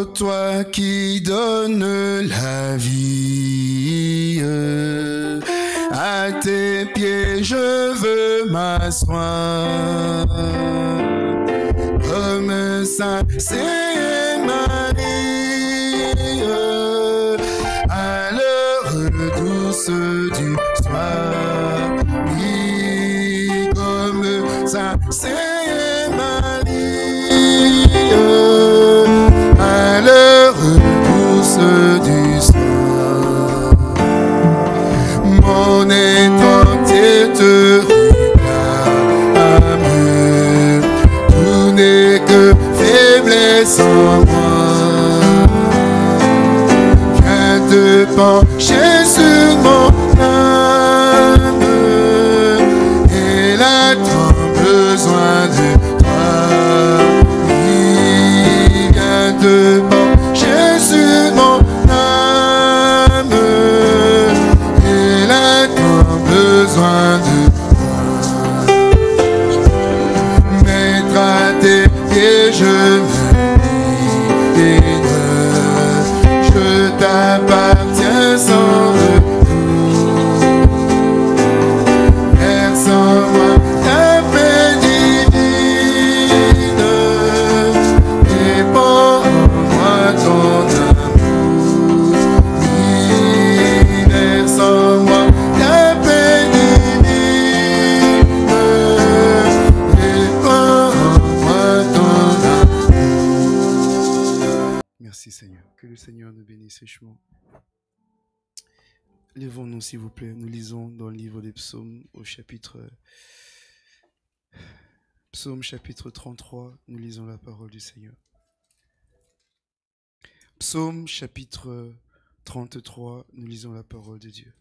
Ô toi qui donnes la vie, à tes pieds je veux m'asseoir. Comme Saint Marie, à l'heure douce du soir. Oui, comme Saint Marie, à l'heure douce du soir. Mon être entier te réclame, tout n'est que faiblesse en moi. Viens te pencher sur mon âme, elle a tant besoin de toi. Oui, viens te pencher sur mon âme, elle a tant besoin de toi. Mettre à tes pieds je me délivre, je t'appartiens sans retour. Verse en moi ta paix divine, répands en moi ton amour. Oui, verse en moi ta paix divine, répands en moi ton amour. Merci Seigneur, que le Seigneur nous bénisse richement. Lèvons-nous s'il vous plaît, nous lisons dans le livre des psaumes au Psaume chapitre 33, nous lisons la parole du Seigneur. Psaume chapitre 33, nous lisons la parole de Dieu.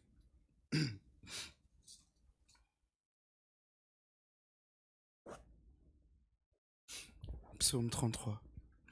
Psaume 33.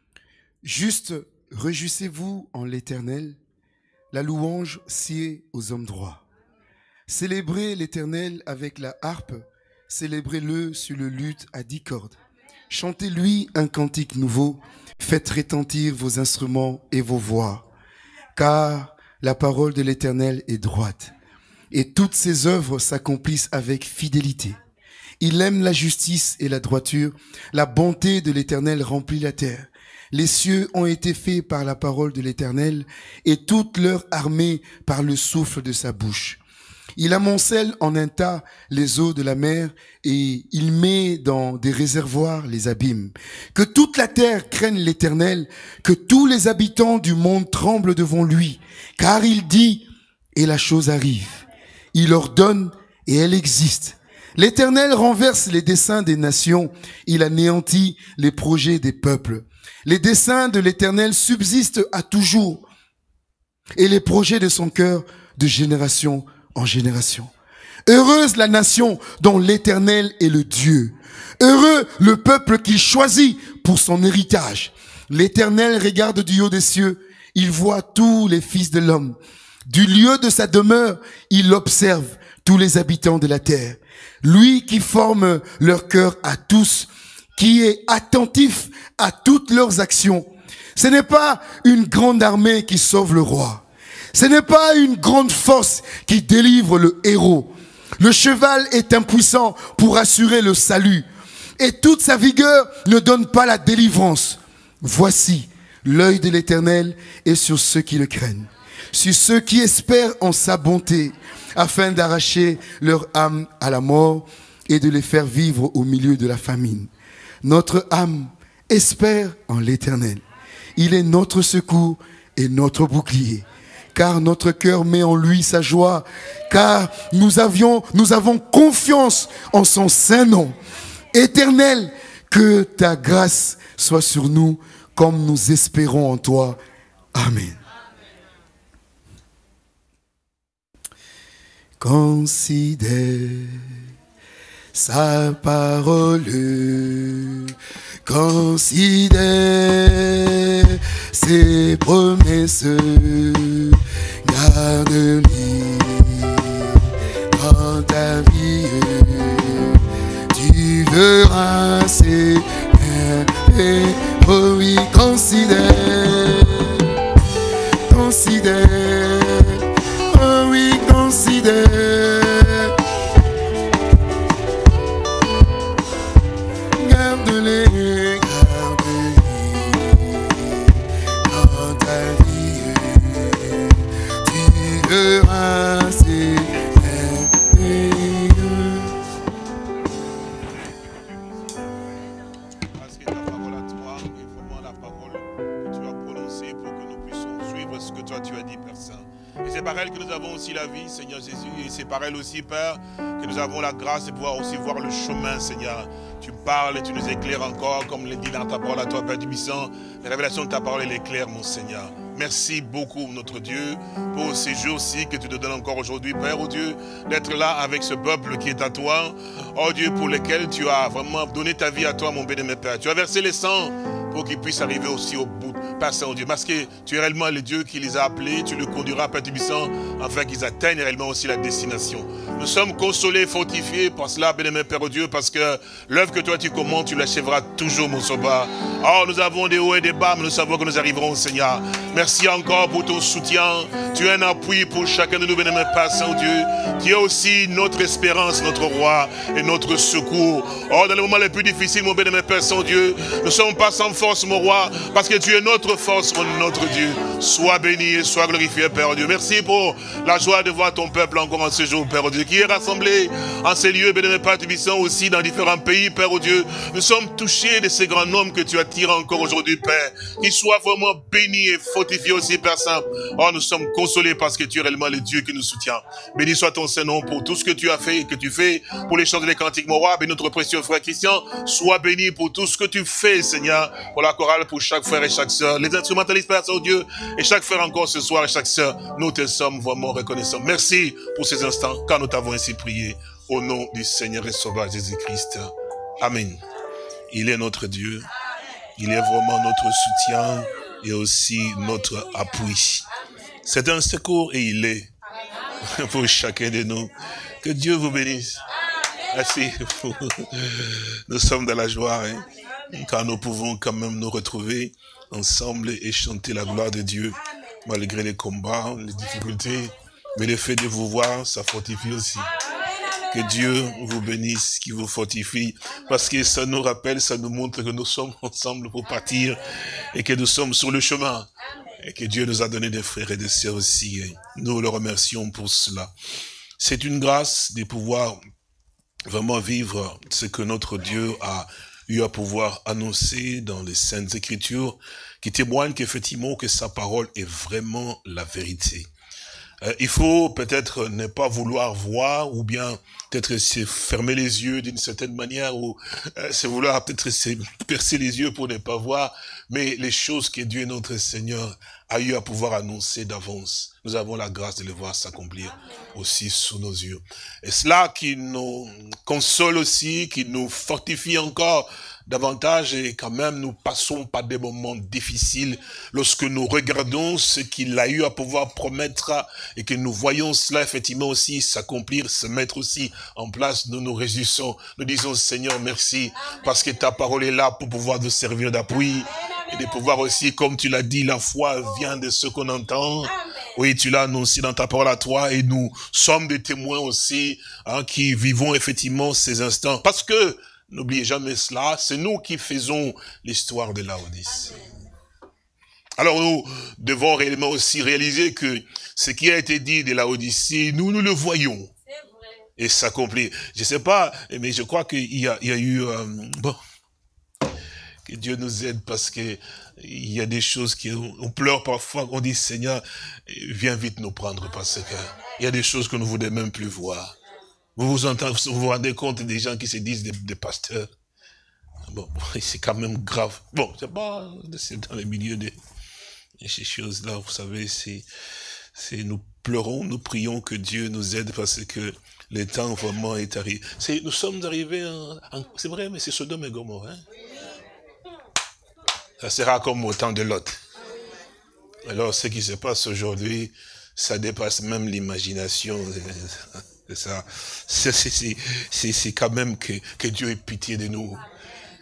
Juste, réjouissez-vous en l'Éternel, la louange sied aux hommes droits. Célébrez l'Éternel avec la harpe, célébrez-le sur le luth à 10 cordes. Chantez-lui un cantique nouveau, faites retentir vos instruments et vos voix, car la parole de l'Éternel est droite, et toutes ses œuvres s'accomplissent avec fidélité. Il aime la justice et la droiture, la bonté de l'Éternel remplit la terre. Les cieux ont été faits par la parole de l'Éternel, et toute leur armée par le souffle de sa bouche. Il amoncelle en un tas les eaux de la mer, et il met dans des réservoirs les abîmes. Que toute la terre craigne l'Éternel, que tous les habitants du monde tremblent devant lui, car il dit, et la chose arrive. Il ordonne, et elle existe. L'Éternel renverse les desseins des nations, il anéantit les projets des peuples. Les desseins de l'Éternel subsistent à toujours, et les projets de son cœur de génération en génération. Heureuse la nation dont l'Éternel est le Dieu. Heureux le peuple qu'il choisit pour son héritage. L'Éternel regarde du haut des cieux, il voit tous les fils de l'homme. Du lieu de sa demeure, il observe tous les habitants de la terre. Lui qui forme leur cœur à tous, qui est attentif à toutes leurs actions. Ce n'est pas une grande armée qui sauve le roi. Ce n'est pas une grande force qui délivre le héros. Le cheval est impuissant pour assurer le salut, et toute sa vigueur ne donne pas la délivrance. Voici, l'œil de l'Éternel est sur ceux qui le craignent, sur ceux qui espèrent en sa bonté, afin d'arracher leur âme à la mort et de les faire vivre au milieu de la famine. Notre âme espère en l'Éternel. Il est notre secours et notre bouclier. Car notre cœur met en lui sa joie. Car nous avons confiance en son saint nom. Éternel, que ta grâce soit sur nous comme nous espérons en toi. Amen. Considère sa parole, considère ses promesses, garde-les dans ta vie, tu verras ses bienfaits. Oh oui, considère fidèles. Garde-les, dans ta vie. Tu verras, c'est merveilleux. Parce que ta parole à toi est vraiment la parole que tu as prononcée pour que nous puissions suivre ce que toi tu as dit, Père Saint. Et c'est par elle que nous avons aussi la vie, Seigneur Jésus. Et c'est par elle aussi, Père, que nous avons la grâce de pouvoir aussi voir le chemin, Seigneur. Tu parles et tu nous éclaires encore, comme le dit dans ta parole à toi, Père Tubissant. La révélation de ta parole, elle éclaire, mon Seigneur. Merci beaucoup, notre Dieu, pour ces jours-ci que tu nous donnes encore aujourd'hui, Père, oh Dieu, d'être là avec ce peuple qui est à toi. Oh Dieu, pour lequel tu as vraiment donné ta vie à toi, mon bien-aimé Père. Tu as versé les sangs pour qu'ils puissent arriver aussi au bout. Père Saint-Dieu, parce que tu es réellement le Dieu qui les a appelés, tu le conduiras, Père Tubissant, afin qu'ils atteignent réellement aussi la destination. Nous sommes consolés, fortifiés par cela, bien-aimé Père Dieu, parce que l'œuvre que toi tu commandes, tu l'achèveras toujours, mon sauveur. Oh, nous avons des hauts et des bas, mais nous savons que nous arriverons, Seigneur. Merci encore pour ton soutien. Tu es un appui pour chacun de nous, bien-aimé Père Saint-Dieu, qui est aussi notre espérance, notre roi et notre secours. Oh, dans les moments les plus difficiles, mon bien-aimé Père Saint-Dieu, nous ne sommes pas sans force, mon roi, parce que tu es notre force, notre Dieu. Sois béni et sois glorifié, Père Dieu. Merci pour la joie de voir ton peuple encore en ce jour, Père Dieu, qui est rassemblé en ces lieux, bien-aimé Père Tubissant, aussi dans différents pays, Père Dieu. Nous sommes touchés de ces grands noms que tu attires encore aujourd'hui, Père. Qu'ils soient vraiment bénis et fortifiés aussi, Père Saint. Oh, nous sommes consolés parce que tu es réellement le Dieu qui nous soutient. Béni soit ton Saint-Nom pour tout ce que tu as fait et que tu fais pour les chants et les cantiques, mon roi. Béni notre précieux frère Christian. Sois béni pour tout ce que tu fais, Seigneur, pour la chorale, pour chaque frère et chaque sœur. Les instrumentalistes, Père Saint-Dieu, et chaque frère encore ce soir et chaque sœur, nous te sommes vraiment reconnaissants. Merci pour ces instants, car nous t'avons ainsi prié. Au nom du Seigneur et Sauveur Jésus-Christ. Amen. Il est notre Dieu. Il est vraiment notre soutien et aussi notre appui. C'est un secours et il est pour chacun de nous. Que Dieu vous bénisse. Merci. Nous sommes dans la joie, hein, car nous pouvons quand même nous retrouver ensemble et chanter la gloire de Dieu, malgré les combats, les difficultés. Mais le fait de vous voir, ça fortifie aussi. Que Dieu vous bénisse, qui vous fortifie, parce que ça nous rappelle, ça nous montre que nous sommes ensemble pour partir et que nous sommes sur le chemin. Et que Dieu nous a donné des frères et des sœurs aussi. Et nous le remercions pour cela. C'est une grâce de pouvoir vraiment vivre ce que notre Dieu a eu à pouvoir annoncer dans les Saintes Écritures, qui témoignent qu'effectivement que sa parole est vraiment la vérité. Il faut peut-être ne pas vouloir voir, ou bien peut-être se fermer les yeux d'une certaine manière, ou se vouloir peut-être se percer les yeux pour ne pas voir, mais les choses que Dieu notre Seigneur a eu à pouvoir annoncer d'avance, nous avons la grâce de les voir s'accomplir aussi sous nos yeux. Et cela qui nous console aussi, qui nous fortifie encore davantage, et quand même nous passons par des moments difficiles lorsque nous regardons ce qu'il a eu à pouvoir promettre et que nous voyons cela effectivement aussi s'accomplir, se mettre aussi en place. Nous nous réjouissons, nous disons Seigneur merci parce que ta parole est là pour pouvoir nous servir d'appui et de pouvoir aussi, comme tu l'as dit, la foi vient de ce qu'on entend. Oui, tu l'as annoncé dans ta parole à toi et nous sommes des témoins aussi qui vivons effectivement ces instants parce que n'oubliez jamais cela, c'est nous qui faisons l'histoire de Laodicée. Alors nous devons réellement aussi réaliser que ce qui a été dit de Laodicée, nous le voyons. Et s'accomplir. Je ne sais pas, mais je crois qu'il y a eu... bon, que Dieu nous aide parce que il y a des choses qu'on pleure parfois, on dit Seigneur, viens vite nous prendre parce que il y a des choses que nous ne voulons même plus voir. Vous vous rendez compte des gens qui se disent des pasteurs. Bon, c'est quand même grave. Bon, c'est pas, c'est dans le milieu de ces choses-là, vous savez, nous pleurons, nous prions que Dieu nous aide parce que le temps vraiment est arrivé. Nous sommes arrivés, c'est vrai, mais c'est Sodome et Gomorrhe. Hein? Ça sera comme au temps de Lot. Alors, ce qui se passe aujourd'hui, ça dépasse même l'imagination. C'est quand même que Dieu ait pitié de nous.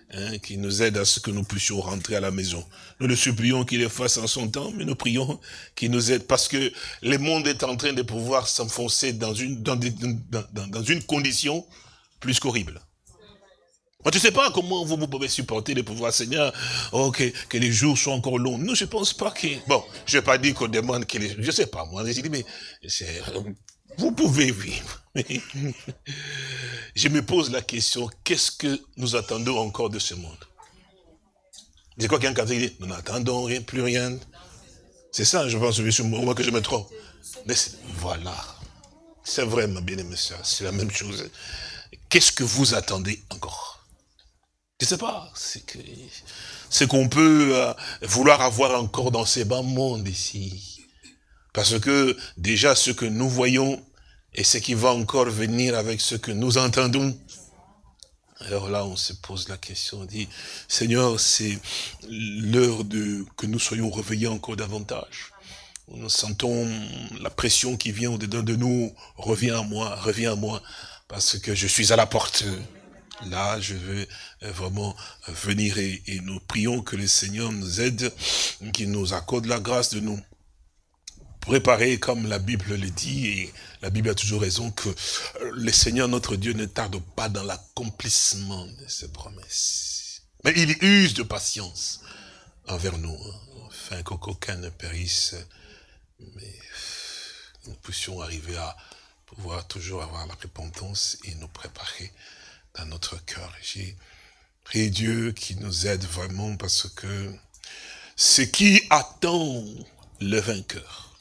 hein, qui nous aide à ce que nous puissions rentrer à la maison. Nous le supplions qu'il le fasse en son temps, mais nous prions qu'il nous aide, parce que le monde est en train de pouvoir s'enfoncer dans une condition plus qu'horrible. Moi, je ne sais pas comment vous pouvez supporter de pouvoir, Seigneur, oh, que les jours soient encore longs. Non, je ne pense pas que... Bon, je ne vais pas dire qu'on demande que les... Je ne sais pas, moi, je dis, mais vous pouvez vivre. Je me pose la question, qu'est-ce que nous attendons encore de ce monde? C'est quoi quelqu'un qui dit, nous n'attendons rien, plus rien. C'est ça, je pense, moi que je me trompe. Mais voilà. C'est vrai, ma bien-aimée sœur, c'est la même chose. Qu'est-ce que vous attendez encore? Je ne sais pas, c'est qu'on peut vouloir avoir encore dans ces bas mondes ici. Parce que déjà ce que nous voyons et ce qui va encore venir avec ce que nous entendons. Alors là, on se pose la question, on dit, Seigneur, c'est l'heure que nous soyons réveillés encore davantage. Nous sentons la pression qui vient au-dedans de nous, reviens à moi, parce que je suis à la porte. Là, je veux vraiment venir et nous prions que le Seigneur nous aide, qu'il nous accorde la grâce de nous préparer comme la Bible le dit, et la Bible a toujours raison, que le Seigneur notre Dieu ne tarde pas dans l'accomplissement de ses promesses. Mais il use de patience envers nous, afin qu'aucun ne périsse, mais nous puissions arriver à pouvoir toujours avoir la repentance et nous préparer dans notre cœur. J'ai prié Dieu qui nous aide vraiment, parce que ce qui attend le vainqueur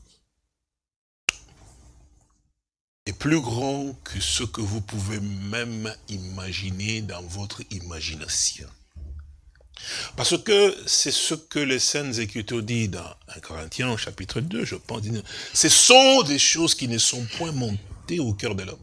est plus grand que ce que vous pouvez même imaginer dans votre imagination. Parce que c'est ce que les Saintes Écritures disent dans 1 Corinthiens chapitre 2, je pense. Ce sont des choses qui ne sont point montées au cœur de l'homme.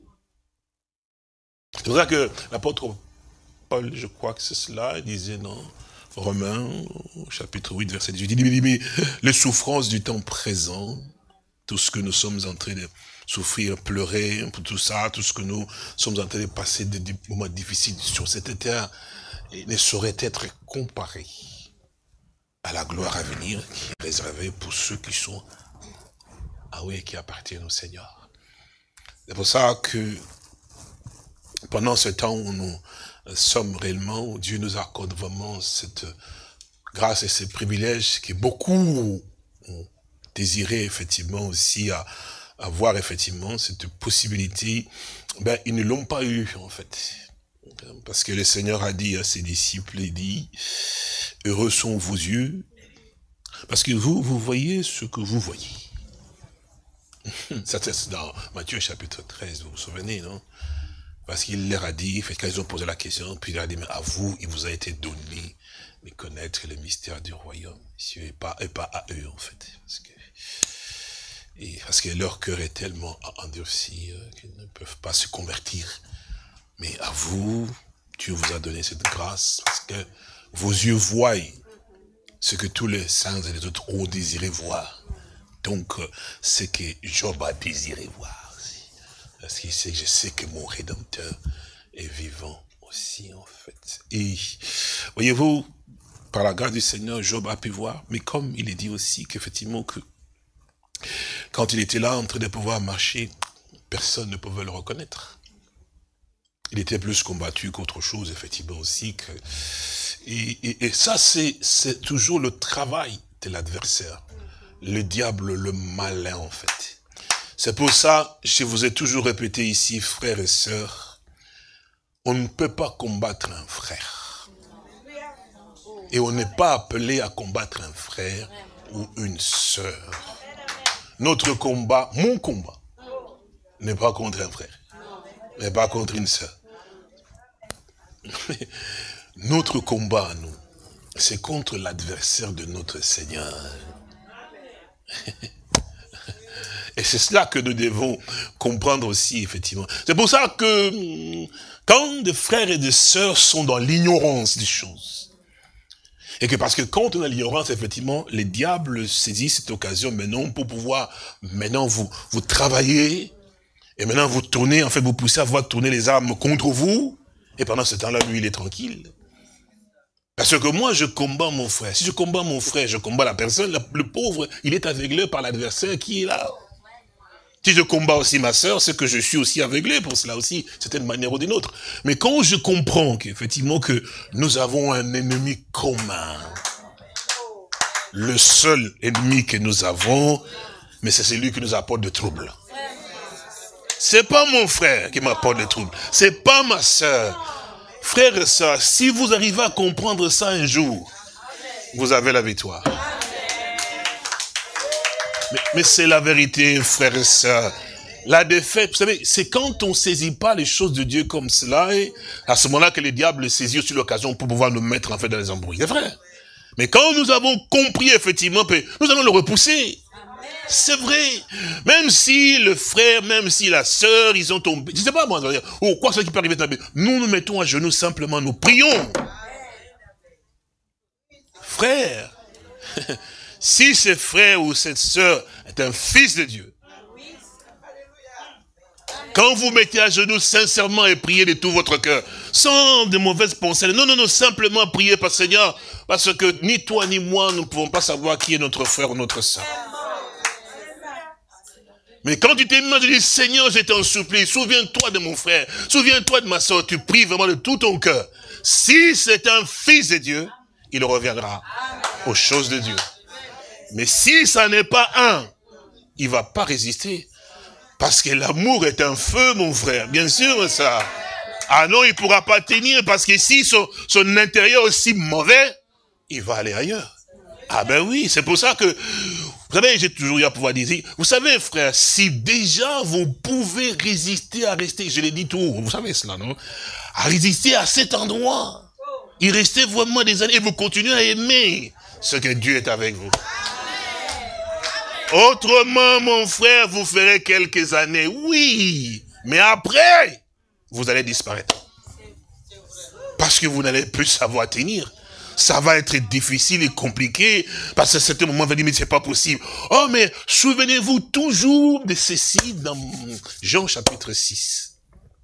C'est pour ça que l'apôtre Paul, je crois que c'est cela, il disait dans Romains, chapitre 8, verset 18, il dit, mais les souffrances du temps présent, tout ce que nous sommes en train de souffrir, pleurer, pour tout ça, tout ce que nous sommes en train de passer des moments difficiles sur cette terre, ne saurait être comparé à la gloire à venir qui est réservée pour ceux qui sont, qui appartiennent au Seigneur. C'est pour ça que pendant ce temps où nous sommes réellement, où Dieu nous accorde vraiment cette grâce et ce privilège que beaucoup ont désiré effectivement aussi à avoir effectivement cette possibilité, ben ils ne l'ont pas eu en fait. Parce que le Seigneur a dit à ses disciples, il dit, heureux sont vos yeux, parce que vous voyez ce que vous voyez. Ça c'est dans Matthieu chapitre 13, vous vous souvenez, non? Parce qu'il leur a dit, quand ils ont posé la question, puis il leur a dit, mais à vous, il vous a été donné de connaître le mystère du royaume, et pas à eux, en fait. Parce que leur cœur est tellement endurci qu'ils ne peuvent pas se convertir. Mais à vous, Dieu vous a donné cette grâce, parce que vos yeux voient ce que tous les saints et les autres ont désiré voir. Donc, ce que Job a désiré voir. Parce qu'il sait que je sais que mon Rédempteur est vivant aussi, en fait. Et, voyez-vous, par la grâce du Seigneur, Job a pu voir, mais comme il est dit aussi qu'effectivement, que quand il était là, en train de pouvoir marcher, personne ne pouvait le reconnaître. Il était plus combattu qu'autre chose, effectivement, aussi. Et ça, c'est toujours le travail de l'adversaire. Le diable, le malin, en fait. C'est pour ça, je vous ai toujours répété ici, frères et sœurs, on ne peut pas combattre un frère. Et on n'est pas appelé à combattre un frère ou une sœur. Notre combat, mon combat, n'est pas contre un frère, n'est pas contre une sœur. Notre combat, nous, c'est contre l'adversaire de notre Seigneur. Et c'est cela que nous devons comprendre aussi, effectivement. C'est pour ça que quand des frères et des sœurs sont dans l'ignorance des choses, et que parce que quand on a l'ignorance, effectivement, les diables saisissent cette occasion maintenant pour pouvoir, maintenant vous travailler, et maintenant vous tournez, en fait vous poussez à voir tourner les armes contre vous, Et pendant ce temps-là, lui, il est tranquille. Parce que moi, je combats mon frère. Si je combats mon frère, je combats la personne, le pauvre, il est aveuglé par l'adversaire qui est là. Si je combats aussi ma sœur, c'est que je suis aussi aveuglé pour cela aussi, d'une manière ou d'une autre. Mais quand je comprends qu'effectivement que nous avons un ennemi commun, le seul ennemi que nous avons, mais c'est celui qui nous apporte des troubles. C'est pas mon frère qui m'apporte des troubles. C'est pas ma sœur. Frères et sœurs, si vous arrivez à comprendre ça un jour, vous avez la victoire. Mais c'est la vérité, frères et sœurs. La défaite, vous savez, c'est quand on ne saisit pas les choses de Dieu comme cela, et à ce moment-là que le diable saisit aussi l'occasion pour pouvoir nous mettre en fait dans les embrouilles. C'est vrai. Mais quand nous avons compris effectivement, nous allons le repousser. C'est vrai. Même si le frère, même si la sœur, ils ont tombé. Je ne sais pas moi, ou quoi que ce soit qui peut arriver. Nous nous mettons à genoux simplement, nous prions. Frère, si ce frère ou cette sœur est un fils de Dieu, quand vous mettez à genoux sincèrement et priez de tout votre cœur, sans de mauvaises pensées, non, simplement priez par Seigneur, parce que ni toi ni moi, nous ne pouvons pas savoir qui est notre frère ou notre sœur. Mais quand tu t'es mis, tu dis, Seigneur, je t'en supplie, souviens-toi de mon frère, souviens-toi de ma soeur, tu pries vraiment de tout ton cœur. Si c'est un fils de Dieu, il reviendra aux choses de Dieu. Mais si ça n'est pas un, il ne va pas résister. Parce que l'amour est un feu, mon frère, bien sûr ça. Ah non, il ne pourra pas tenir, parce que si son intérieur est aussi mauvais, il va aller ailleurs. Ah ben oui, c'est pour ça que, vous savez, j'ai toujours eu à pouvoir dire, vous savez frère, si déjà vous pouvez résister à rester, je l'ai dit tout, vous savez cela, non? À résister à cet endroit, il restait vraiment des années, et vous continuez à aimer ce que Dieu est avec vous. Autrement, mon frère, vous ferez quelques années, oui, mais après, vous allez disparaître. Parce que vous n'allez plus savoir tenir. Ça va être difficile et compliqué, parce qu'à certains moments, on va dire, mais c'est pas possible. Oh, mais souvenez-vous toujours de ceci dans Jean chapitre 6.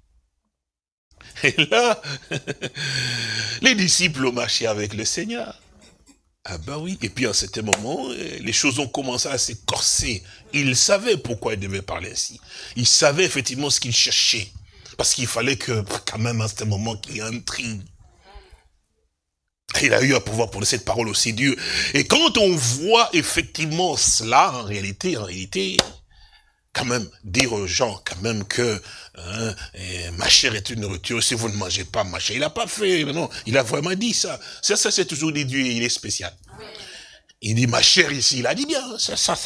Et là, les disciples ont marché avec le Seigneur. Ah ben oui, et puis à un certain moment, les choses ont commencé à s'écorcer. Ils savaient pourquoi ils devaient parler ainsi. Ils savaient effectivement ce qu'ils cherchaient. Parce qu'il fallait que, quand même, à ce moment, qu'il y ait un tri. Il a eu à pouvoir pour cette parole aussi dure. Et quand on voit effectivement cela, en réalité, quand même, dire aux gens, quand même, que ma chair est une nourriture, si vous ne mangez pas ma chair. Il n'a pas fait, non, il a vraiment dit ça. Ça c'est toujours dit Dieu, il est spécial. Il dit, ma chair ici, il a dit bien, ça.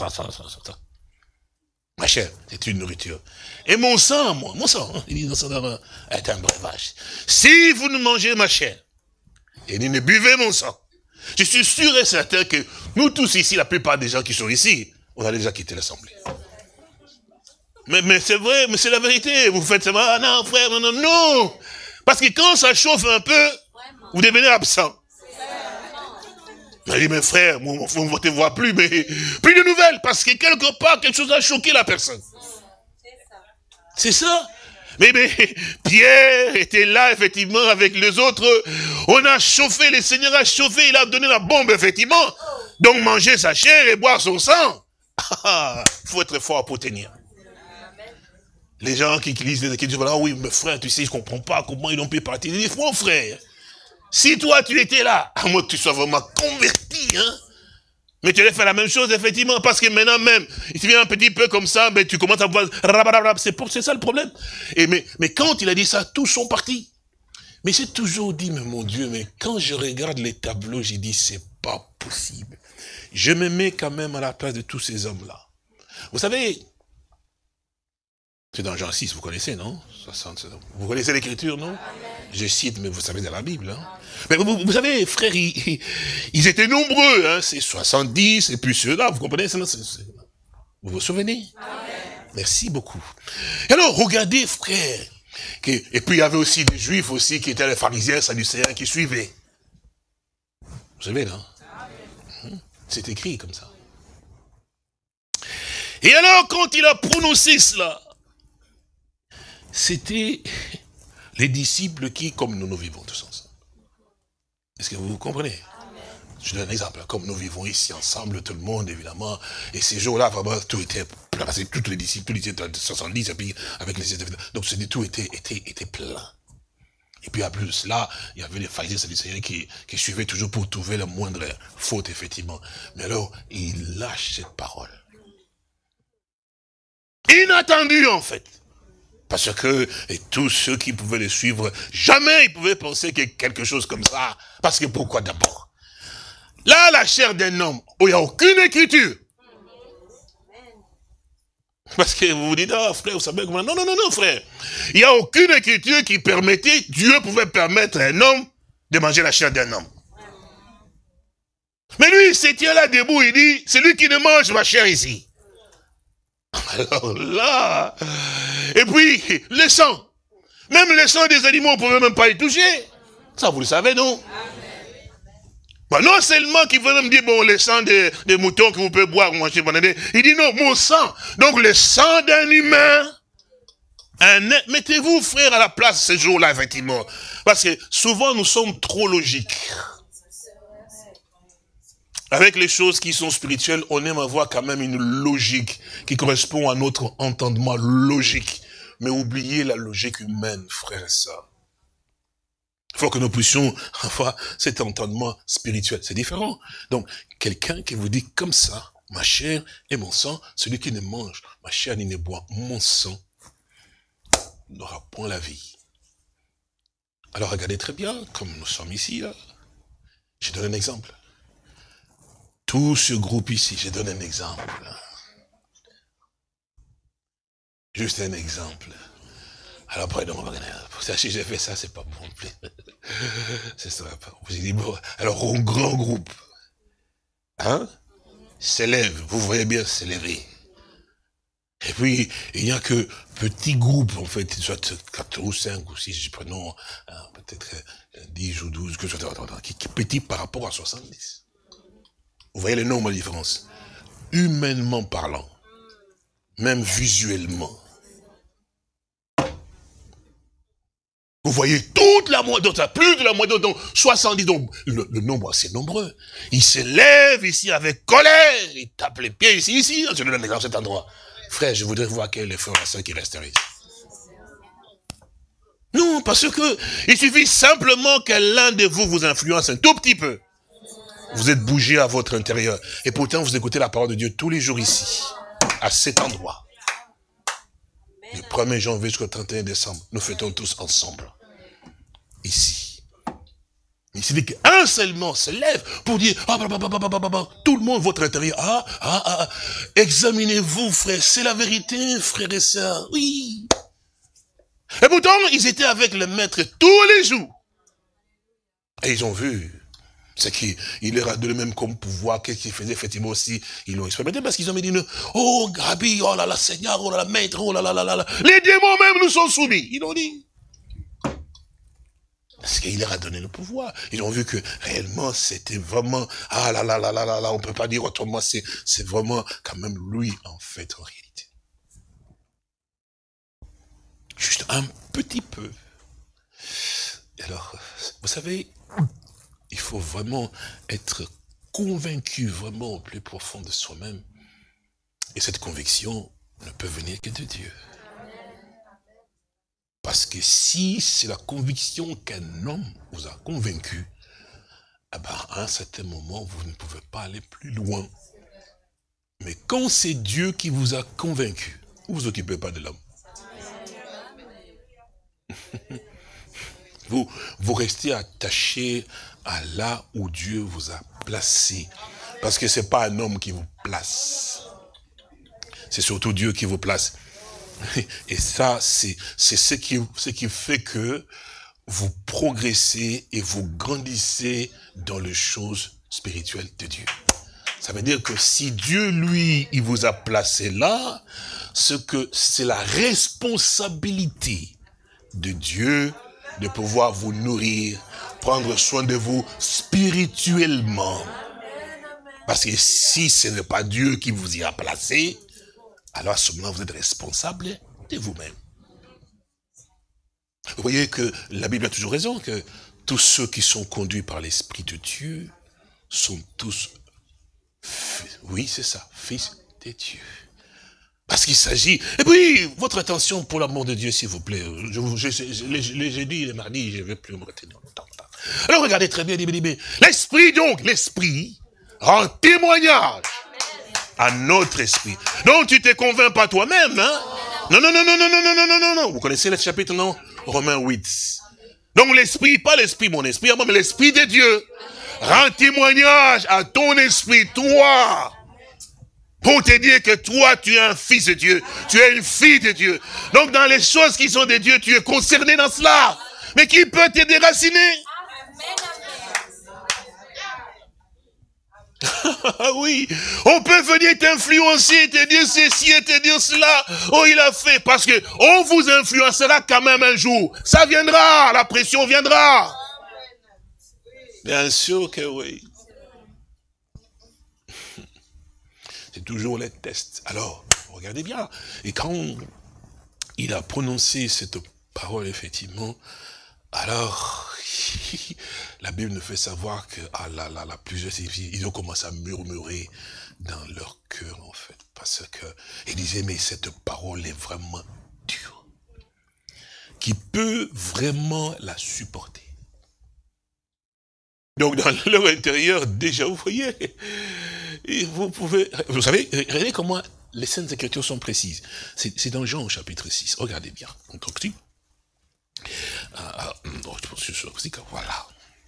Ma chair est une nourriture. Et mon sang, il dit, est un breuvage. Si vous ne mangez ma chair, et ne buvez mon sang, je suis sûr et certain que nous tous ici, la plupart des gens qui sont ici, on a déjà quitté l'assemblée. Mais c'est vrai, mais c'est la vérité. Vous faites ça, ah non frère, non. Parce que quand ça chauffe un peu, vous devenez absent. Je dis, mais frère, on ne te voit plus, mais plus de nouvelles, parce que quelque part, quelque chose a choqué la personne. C'est ça. Mais Pierre était là, effectivement, avec les autres. On a chauffé, le Seigneur a chauffé, il a donné la bombe, effectivement. Donc manger sa chair et boire son sang. Il faut être fort pour tenir. Les gens qui lisent des écritures, voilà, oui, mais frère, tu sais, je ne comprends pas comment ils ont pu partir. Ils disent, mon frère, si toi tu étais là, à moins que tu sois vraiment converti, hein, mais tu allais faire la même chose, effectivement, parce que maintenant même, il te vient un petit peu comme ça, mais tu commences à voir, c'est ça le problème. Mais quand il a dit ça, tous sont partis. Mais j'ai toujours dit, mais mon Dieu, mais quand je regarde les tableaux, j'ai dit, c'est pas possible. Je me mets quand même à la place de tous ces hommes-là. Vous savez, c'est dans Jean 6, vous connaissez, non? 60, vous connaissez l'écriture, non? Je cite, mais vous savez dans la Bible. Hein? Mais vous savez, frères, ils étaient nombreux. Hein? C'est 70, et puis ceux-là, vous comprenez? Vous vous souvenez? Merci beaucoup. Et alors, regardez, frères. Et puis, il y avait aussi des Juifs aussi, qui étaient les pharisiens, sadducéens, qui suivaient. Vous savez, non? C'est écrit comme ça. Et alors, quand il a prononcé cela, c'était Les disciples qui, comme nous vivons tous ensemble. Est-ce que vous comprenez? Je donne un exemple, comme nous vivons ici ensemble, tout le monde, évidemment, et ces jours-là, vraiment, tout était plein, parce que tous les disciples, tous les 70, et puis avec les... Donc, tout était plein. Et puis, à plus de cela, il y avait les pharisiens et les sadducéens qui suivaient toujours pour trouver la moindre faute, effectivement. Mais alors, ils lâchent cette parole. Inattendu, en fait. Parce que et tous ceux qui pouvaient les suivre, jamais ils pouvaient penser que quelque chose comme ça. Parce que pourquoi d'abord? Là, la chair d'un homme, où il n'y a aucune écriture. Parce que vous vous dites, ah frère, vous savez comment... Non, frère. Il n'y a aucune écriture qui permettait, Dieu pouvait permettre à un homme de manger la chair d'un homme. Mais lui, il se tient là debout, il dit, c'est lui qui ne mange ma chair ici. Alors là, et puis, le sang. Même le sang des animaux, on ne pouvait même pas y toucher. Ça, vous le savez, non? Bah non seulement qu'il veut me dire, bon, le sang des moutons que vous pouvez boire, manger, il dit non, mon sang. Donc le sang d'un humain, mettez-vous, frère, à la place ce jour-là, effectivement. Parce que souvent, nous sommes trop logiques. Avec les choses qui sont spirituelles, on aime avoir quand même une logique qui correspond à notre entendement logique. Mais oubliez la logique humaine, frère et sœurs. Il faut que nous puissions avoir cet entendement spirituel. C'est différent. Donc, quelqu'un qui vous dit comme ça, ma chair et mon sang, celui qui ne mange ma chair ni ne boit mon sang, n'aura point la vie. Alors, regardez très bien, comme nous sommes ici, là. Je donne un exemple. Tout ce groupe ici, je donne un exemple. Juste un exemple. Alors après, non, si j'ai fait ça, c'est pas bon. C'est ça. Vous dit, bon, alors un grand groupe, hein, s'élève, vous voyez bien s'élever. Et puis, il n'y a que petits groupes, en fait, soit 4 ou 5 ou 6, prenons peut-être 10 ou 12, qui petits par rapport à 70. Vous voyez l'énorme différence. Humainement parlant, même visuellement. Vous voyez toute la moitié, plus de la moitié, donc 70, donc le nombre assez nombreux. Il s'élève ici avec colère, il tape les pieds ici, je le donne dans cet endroit. Frère, je voudrais voir quel est le frère et la soeur qui resteraient ici. Non, parce que il suffit simplement que l'un de vous vous influence un tout petit peu. Vous êtes bougé à votre intérieur. Et pourtant, vous écoutez la parole de Dieu tous les jours ici, à cet endroit. Du 1er janvier jusqu'au 31 décembre, nous fêtons tous ensemble. Ici. Il suffit qu'un seulement se lève pour dire, tout le monde, votre intérieur, examinez-vous, frère, c'est la vérité, frères et sœurs, oui. Et pourtant, ils étaient avec le maître tous les jours. Et ils ont vu. C'est qu'il leur a donné même comme pouvoir, qu'est-ce qu'ils faisaient effectivement aussi, ils l'ont expérimenté parce qu'ils ont dit, oh, Rabbi, oh là là, Seigneur, oh là là, Maître, oh là là là là, les démons même nous sont soumis, ils l'ont dit. Parce qu'il leur a donné le pouvoir. Ils ont vu que réellement c'était vraiment, ah là là là là là là, on peut pas dire autrement, c'est vraiment quand même lui en fait en réalité. Juste un petit peu. Alors, vous savez, il faut vraiment être convaincu vraiment au plus profond de soi-même. Et cette conviction ne peut venir que de Dieu. Parce que si c'est la conviction qu'un homme vous a convaincu, eh ben, à un certain moment, vous ne pouvez pas aller plus loin. Mais quand c'est Dieu qui vous a convaincu, vous ne vous occupez pas de l'homme. Vous restez attaché à là où Dieu vous a placé. Parce que ce n'est pas un homme qui vous place. C'est surtout Dieu qui vous place. Et ça, c'est ce qui fait que vous progressez et vous grandissez dans les choses spirituelles de Dieu. Ça veut dire que si Dieu, lui, il vous a placé là, c'est la responsabilité de Dieu de pouvoir vous nourrir, prendre soin de vous spirituellement. Parce que si ce n'est pas Dieu qui vous y a placé, alors à ce moment vous êtes responsable de vous-même. vous voyez que la Bible a toujours raison, que tous ceux qui sont conduits par l'Esprit de Dieu sont tous, oui c'est ça, fils de Dieu. Parce qu'il s'agit, et puis, votre attention pour l'amour de Dieu, s'il vous plaît. J'ai dit le mardi, je ne vais plus me retenir longtemps. Alors regardez très bien, l'Esprit donc, l'Esprit rend témoignage à notre esprit. Donc tu te convaincs pas toi-même, hein? Non, non, non, non, non, non, non, non, non, non, non. Vous connaissez le chapitre, non? Romains 8. Donc l'esprit, pas l'esprit, mon esprit, mais l'esprit de Dieu rend témoignage à ton esprit, toi, pour te dire que toi, tu es un fils de Dieu, tu es une fille de Dieu. Donc dans les choses qui sont de Dieu, tu es concerné dans cela. Mais qui peut te déraciner? Oui, on peut venir t'influencer, te dire ceci et te dire cela. Oh, il a fait, parce que on vous influencera quand même un jour. Ça viendra, la pression viendra. Bien sûr que oui. C'est toujours les tests. Alors, regardez bien. Et quand il a prononcé cette parole, effectivement, alors, la Bible nous fait savoir que, plusieurs, ils ont commencé à murmurer dans leur cœur, en fait. Parce que, ils disaient, mais cette parole est vraiment dure. Qui peut vraiment la supporter? Donc, dans leur intérieur, déjà, vous voyez, vous savez, regardez comment les Saintes Écritures sont précises. C'est dans Jean, au chapitre 6. Regardez bien. On continue. Voilà.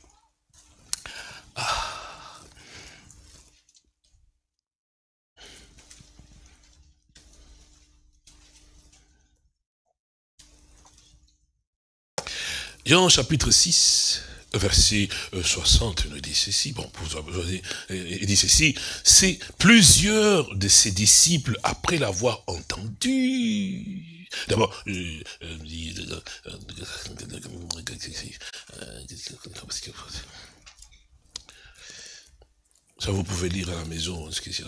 Jean chapitre 6, verset 60, il dit ceci, il dit ceci, c'est plusieurs de ses disciples, après l'avoir entendu, d'abord, ça vous pouvez lire à la maison,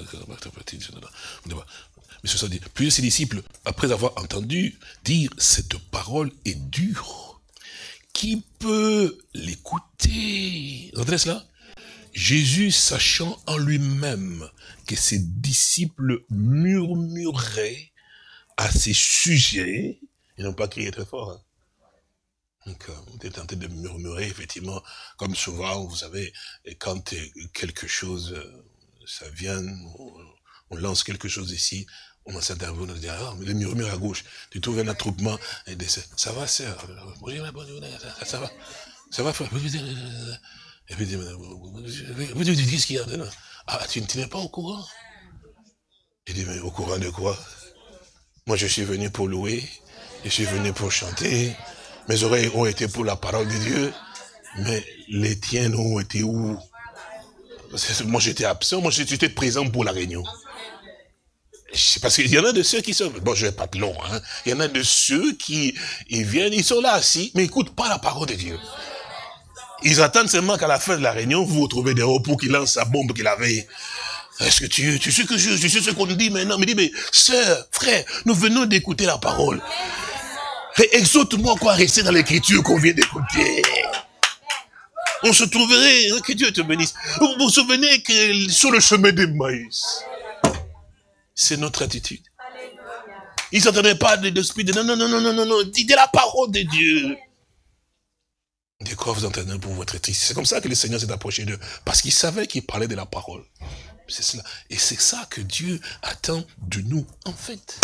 mais ça dit, plusieurs de ses disciples, après avoir entendu dire cette parole est dure, qui peut l'écouter? Vous entendez cela? Jésus, sachant en lui-même que ses disciples murmuraient à ces sujets, ils n'ont pas crié très fort. Hein. Donc, on est tenté de murmurer, effectivement, comme souvent, vous savez, quand quelque chose, ça vient, on lance quelque chose ici, on s'intervient, on dit, ah, mais le murmure à gauche, tu trouves un attroupement, et ça va, sœur, ça va, ça va, frère, et puis, qu'est-ce qu'il y a? Ah, tu n'es pas au courant? Il dit, mais au courant de quoi? Moi, je suis venu pour louer, je suis venu pour chanter, mes oreilles ont été pour la parole de Dieu, mais les tiennes ont été où? Moi, j'étais absent, moi, j'étais présent pour la réunion. Parce qu'il y en a de ceux qui sont... Bon, je vais pas être long, hein. Il y en a de ceux qui ils viennent, ils sont là assis, mais ils n'écoutent pas la parole de Dieu. Ils attendent seulement qu'à la fin de la réunion, vous retrouvez des repos qui lancent sa bombe qu'il avait. Est-ce que tu sais que je sais ce qu'on dit maintenant? Mais dis, mais sœur, frère, nous venons d'écouter la parole. Exhorte-moi quoi à rester dans l'écriture qu'on vient d'écouter. On se trouverait, que Dieu te bénisse. Vous vous souvenez que sur le chemin de Maïs, c'est notre attitude. Ils n'entendaient pas de l'esprit de non, dites la parole de Dieu. De quoi vous entendez pour votre triste? C'est comme ça que le Seigneur s'est approché d'eux. Parce qu'il savait qu'il parlait de la parole. C'est cela. Et c'est ça que Dieu attend de nous, en fait.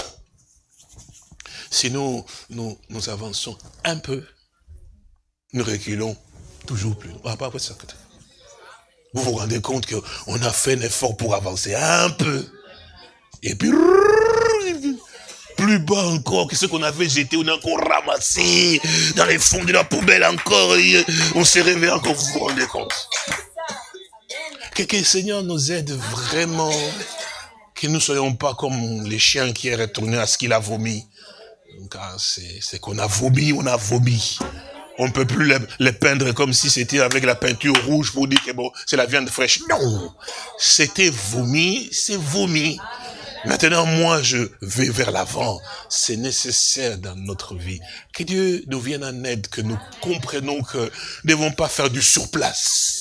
Si nous avançons un peu, nous reculons toujours plus. Après ça. Vous vous rendez compte qu'on a fait un effort pour avancer un peu. Et puis, plus bas encore que ce qu'on avait jeté, on a encore ramassé dans les fonds de la poubelle encore. On s'est réveillé encore, vous vous rendez compte. Que le Seigneur nous aide vraiment, que nous ne soyons pas comme les chiens qui est retourné à ce qu'il a vomi. Car c'est qu'on a vomi, on a vomi. On ne peut plus les peindre comme si c'était avec la peinture rouge pour dire que bon, c'est la viande fraîche. Non, c'était vomi, c'est vomi. Maintenant, moi, je vais vers l'avant. C'est nécessaire dans notre vie. Que Dieu nous vienne en aide, que nous comprenions que nous ne devons pas faire du surplace.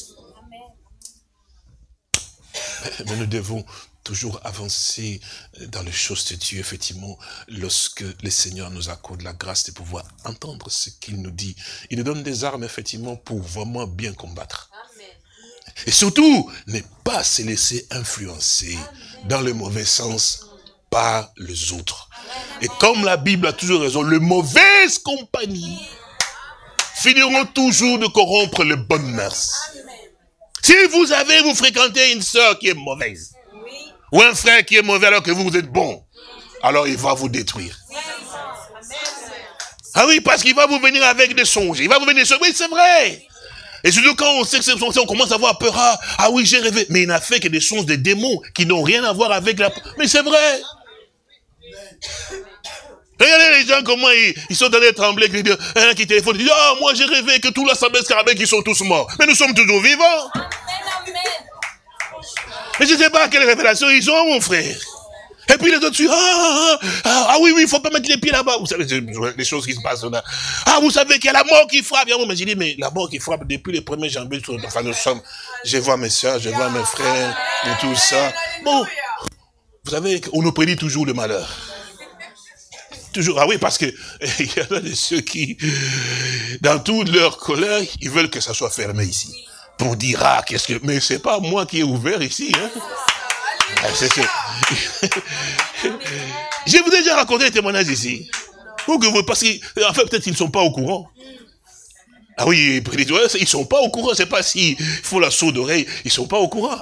Mais nous devons toujours avancer dans les choses de Dieu, effectivement, lorsque le Seigneur nous accorde la grâce de pouvoir entendre ce qu'il nous dit. Il nous donne des armes, effectivement, pour vraiment bien combattre. Et surtout, ne pas se laisser influencer dans le mauvais sens par les autres. Et comme la Bible a toujours raison, les mauvaises compagnies finiront toujours de corrompre les bonnes mœurs. Si vous fréquentez une sœur qui est mauvaise, ou un frère qui est mauvais alors que vous êtes bon, alors il va vous détruire. Ah oui, parce qu'il va vous venir avec des songes. Il va vous venir des songes. Oui, c'est vrai. Et surtout quand on sait que c'est songe, on commence à avoir peur. Ah oui, j'ai rêvé. Mais il n'a fait que des songes des démons qui n'ont rien à voir avec la... Mais c'est vrai. Regardez les gens comment ils sont en train de trembler, qui téléphone, ils disent, oh, moi j'ai rêvé que tout l'assemblée scarabée qui sont tous morts. Mais nous sommes toujours vivants. Mais je ne sais pas quelle révélation ils ont, mon frère. Et puis les autres disent, oui, il ne faut pas mettre les pieds là-bas. Vous savez, les choses qui se passent là. Ah, vous savez qu'il y a la mort qui frappe. Mais j'ai dit, mais la mort qui frappe depuis les 1er janvier, enfin nous sommes, je vois mes soeurs, je vois mes frères, et tout ça. Bon, vous savez qu'on nous prédit toujours le malheur. Toujours, ah oui, parce que il y en a de ceux qui, dans toute leur colère, ils veulent que ça soit fermé ici. Pour dire, qu'est-ce que... Mais c'est pas moi qui ai ouvert ici, hein. Je vous ai déjà raconté un témoignage ici. Parce qu'en fait, peut-être qu'ils ne sont pas au courant. Ah oui, ils ne sont pas au courant. C'est pas s'il faut la sourde oreille. Ils ne sont pas au courant.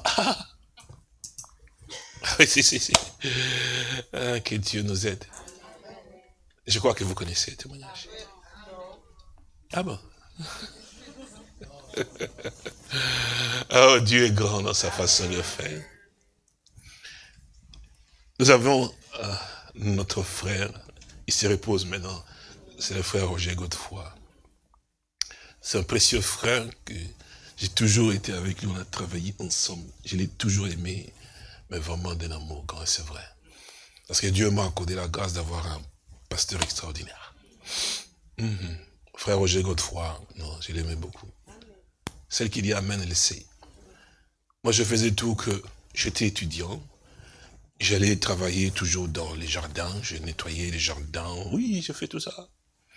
Que Dieu nous aide. Je crois que vous connaissez le témoignage. Ah bon? Oh, Dieu est grand dans sa façon de faire. Nous avons notre frère, il se repose maintenant, c'est le frère Roger Godefroy. C'est un précieux frère que j'ai toujours été avec lui, on a travaillé ensemble. Je l'ai toujours aimé, mais vraiment d'un amour grand, c'est vrai. Parce que Dieu m'a accordé la grâce d'avoir un pasteur extraordinaire. Frère Roger Godefroy, non, je l'aimais beaucoup. Celle qui dit Amen, elle le sait. Moi, je faisais tout que j'étais étudiant. J'allais travailler toujours dans les jardins. Je nettoyais les jardins. Oui, je fais tout ça.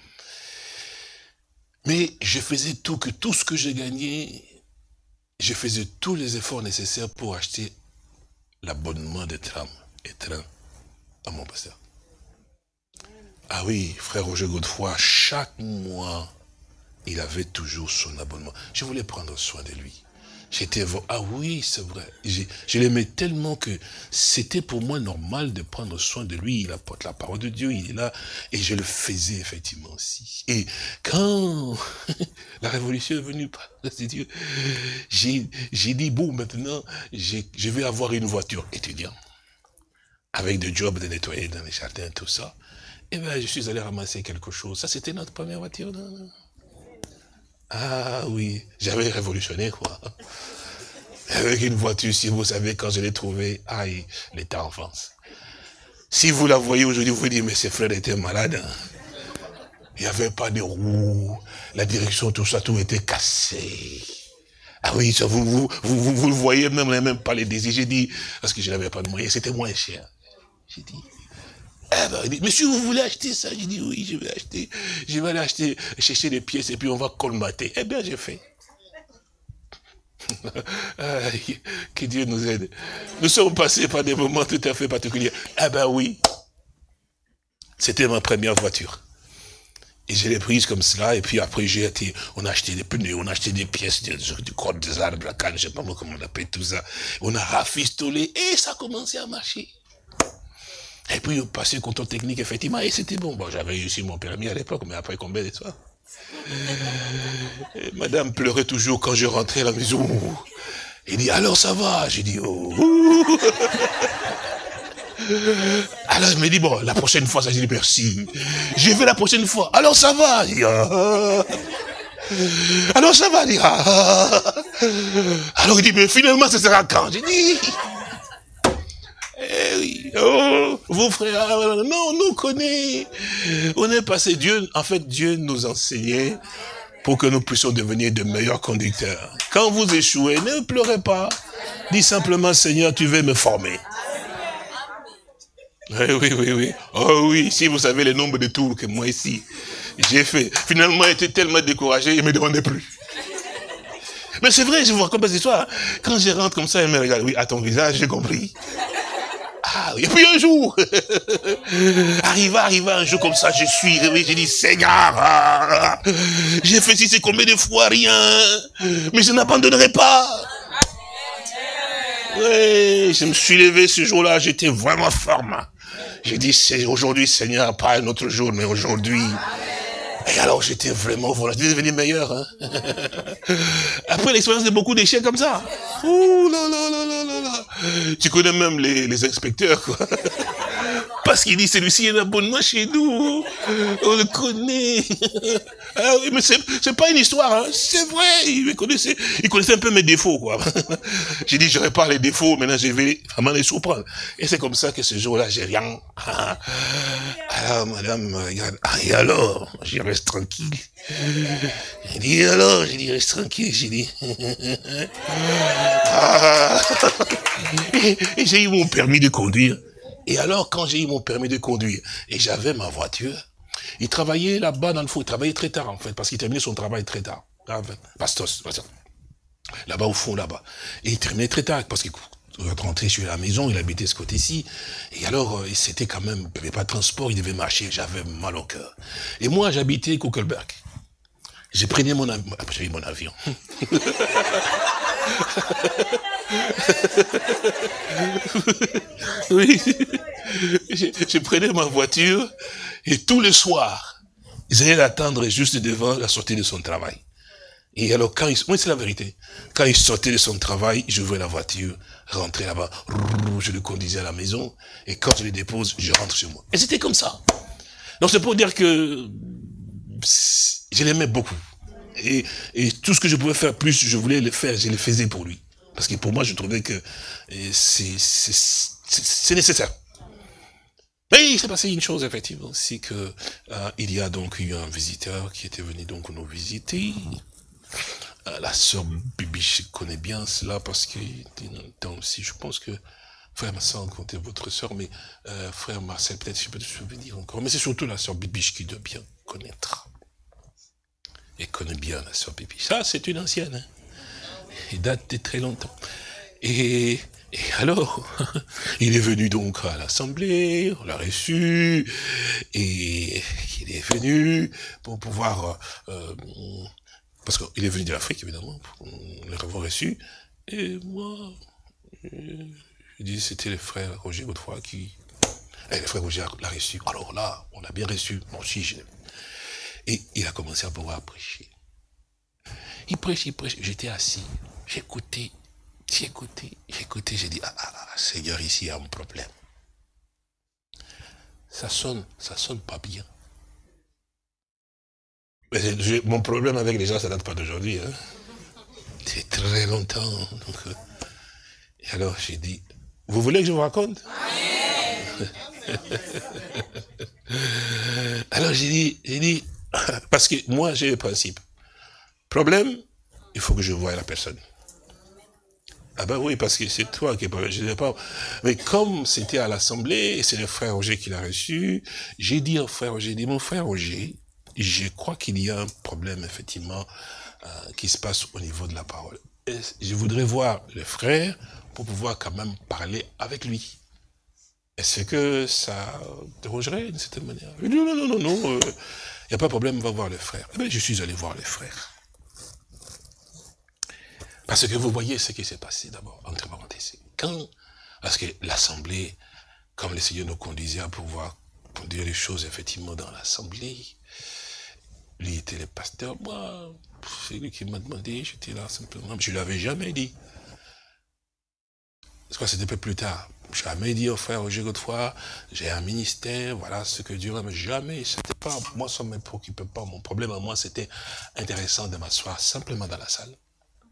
Mais je faisais tout ce que j'ai gagné, je faisais tous les efforts nécessaires pour acheter l'abonnement de tram et train à mon pasteur. Ah oui, frère Roger Godefroy, chaque mois, il avait toujours son abonnement. Je voulais prendre soin de lui. Ah oui, c'est vrai. Je l'aimais tellement que c'était pour moi normal de prendre soin de lui. Il apporte la parole de Dieu, il est là. Et je le faisais effectivement aussi. Et quand la révolution est venue, j'ai dit, bon, maintenant, je vais avoir une voiture étudiante. Avec des jobs de nettoyer dans les jardins, tout ça. Et bien, je suis allé ramasser quelque chose. Ça, c'était notre première voiture, non? Ah oui, j'avais révolutionné, quoi. Avec une voiture, si vous savez, quand je l'ai trouvée, aïe, l'état en France. Si vous la voyez aujourd'hui, vous vous dites, mais ces frères étaient malades. Hein. Il n'y avait pas de roues, la direction, tout ça, tout était cassé. Ah oui, ça, vous le voyez, même pas les désirs. J'ai dit, parce que je n'avais pas de moyens, c'était moins cher. J'ai dit, il dit, monsieur, vous voulez acheter ça? J'ai dit, oui, je vais acheter. Je vais aller chercher des pièces et puis on va colmater. Eh bien, j'ai fait. Que Dieu nous aide. Nous sommes passés par des moments tout à fait particuliers. Eh ben oui. C'était ma première voiture. Et je l'ai prise comme cela, et puis après on a acheté des pneus, on a acheté des pièces, du crotte des arbres, la canne, je ne sais pas comment on appelle tout ça. On a rafistolé, et ça a commencé à marcher. Et puis, on passait au contrôle technique, effectivement, et c'était bon. Bon, j'avais réussi mon permis à l'époque, mais après combien de fois? Madame pleurait toujours quand je rentrais à la maison. Il dit, alors ça va? J'ai dit, oh. Alors, il me dit, bon, la prochaine fois, ça, j'ai dit, merci. J'ai fait la prochaine fois. Alors ça va? Il dit, ah. Alors ça va? Il dit, ah. Alors il dit, mais finalement, ce sera quand? J'ai dit, eh oui. Oh, vos frères, non, on nous connaît. On est passé, Dieu, en fait, Dieu nous enseignait pour que nous puissions devenir de meilleurs conducteurs. Quand vous échouez, ne pleurez pas. Dis simplement, Seigneur, tu veux me former. Oui. Oh oui, si vous savez le nombre de tours que moi ici, j'ai fait. Finalement, j'étais tellement découragé, il ne me demandait plus. Mais c'est vrai, je vous raconte pas cette histoire. Quand je rentre comme ça, il me regarde. Oui, à ton visage, j'ai compris. Ah, et puis un jour, arriva un jour comme ça, je suis réveillé, j'ai dit, Seigneur, j'ai fait si c'est combien de fois, rien, mais je n'abandonnerai pas. Oui, je me suis levé ce jour-là, j'étais vraiment ferme. J'ai dit, c'est aujourd'hui, Seigneur, pas un autre jour, mais aujourd'hui. Et alors, j'étais vraiment, voilà, je suis devenu meilleur. Hein. Après l'expérience de beaucoup d'échecs comme ça. Ouh là là là là là là. Tu connais même les inspecteurs, quoi. Parce qu'il dit, celui-ci a un abonnement chez nous. On le connaît. Ah oui, mais c'est pas une histoire, hein. C'est vrai. Il connaissait un peu mes défauts, quoi. J'ai dit, je répare les défauts, maintenant je vais vraiment les surprendre. Et c'est comme ça que ce jour-là, j'ai rien. Alors, madame me regarde. Ah, et alors? Je reste tranquille. J'ai dit, alors? J'ai dit, reste tranquille. J'ai dit. Et j'ai eu mon permis de conduire. Et alors, quand j'ai eu mon permis de conduire, et j'avais ma voiture, il travaillait là-bas dans le fond, il travaillait très tard en fait, parce qu'il terminait son travail très tard. Bastos, là-bas au fond, là-bas. Et il terminait très tard, parce qu'il rentrait chez la maison, il habitait ce côté-ci. Et alors, c'était quand même, il n'y avait pas de transport, il devait marcher, j'avais mal au cœur. Et moi, j'habitais Kuckelberg. J'ai pris mon avion. J'ai eu mon avion. Oui. Je prenais ma voiture et tous les soirs, ils allaient l'attendre juste devant la sortie de son travail. Et alors, oui, c'est la vérité. Quand il sortait de son travail, j'ouvrais la voiture, rentrais là-bas, je le conduisais à la maison, et quand je le dépose, je rentre chez moi. Et c'était comme ça. Donc c'est pour dire que je l'aimais beaucoup. Et tout ce que je pouvais faire plus, je voulais le faire, je le faisais pour lui. Parce que pour moi, je trouvais que c'est nécessaire. Mais il s'est passé une chose, effectivement, c'est que il y a donc eu un visiteur qui était venu donc nous visiter. La sœur Bibi, je connais bien cela parce que dans aussi, je pense que frère Massan, quand est votre sœur, mais frère Marcel, peut-être je peux te souvenir encore. Mais c'est surtout la sœur Bibi qui doit bien connaître. Et connaît bien la sœur Bibi. Ça, c'est une ancienne. Hein. Il date de très longtemps. Et alors, il est venu donc à l'assemblée, on l'a reçu, et il est venu pour pouvoir, parce qu'il est venu de l'Afrique évidemment, on l'a reçu, et moi, je dis c'était le frère Roger autrefois qui, le frère Roger l'a reçu, alors là, on l'a bien reçu, moi aussi je l'ai. Et il a commencé à pouvoir prêcher. Il prêche, j'étais assis, j'écoutais, j'ai dit, Seigneur, ici, il y a un problème. Ça sonne pas bien. Mais mon problème avec les gens, ça date pas d'aujourd'hui. Hein. C'est très longtemps. Donc, et alors, j'ai dit, vous voulez que je vous raconte? Alors, j'ai dit, parce que moi, j'ai le principe. Problème, il faut que je voie la personne. Ah ben oui, parce que c'est toi qui es pas, je ne sais pas. Mais comme c'était à l'assemblée, et c'est le frère Roger qui l'a reçu, j'ai dit au frère Roger, mon frère Roger, je crois qu'il y a un problème, effectivement, qui se passe au niveau de la parole. Et je voudrais voir le frère pour pouvoir quand même parler avec lui. Est-ce que ça dérangerait d'une certaine manière? Non, il n'y a pas de problème, on va voir le frère. Eh bien, je suis allé voir le frère. Parce que vous voyez ce qui s'est passé d'abord, entre parenthèses. Parce que l'assemblée, comme le Seigneur nous conduisait à pouvoir conduire les choses effectivement dans l'assemblée, lui était le pasteur, moi, c'est lui qui m'a demandé, j'étais là simplement, je ne l'avais jamais dit. Parce que c'était un peu plus tard. Je n'ai jamais dit au frère Roger Godefroy, j'ai un ministère, voilà ce que Dieu mais jamais, c'était pas, moi ça ne me préoccupait pas, mon problème à moi c'était intéressant de m'asseoir simplement dans la salle.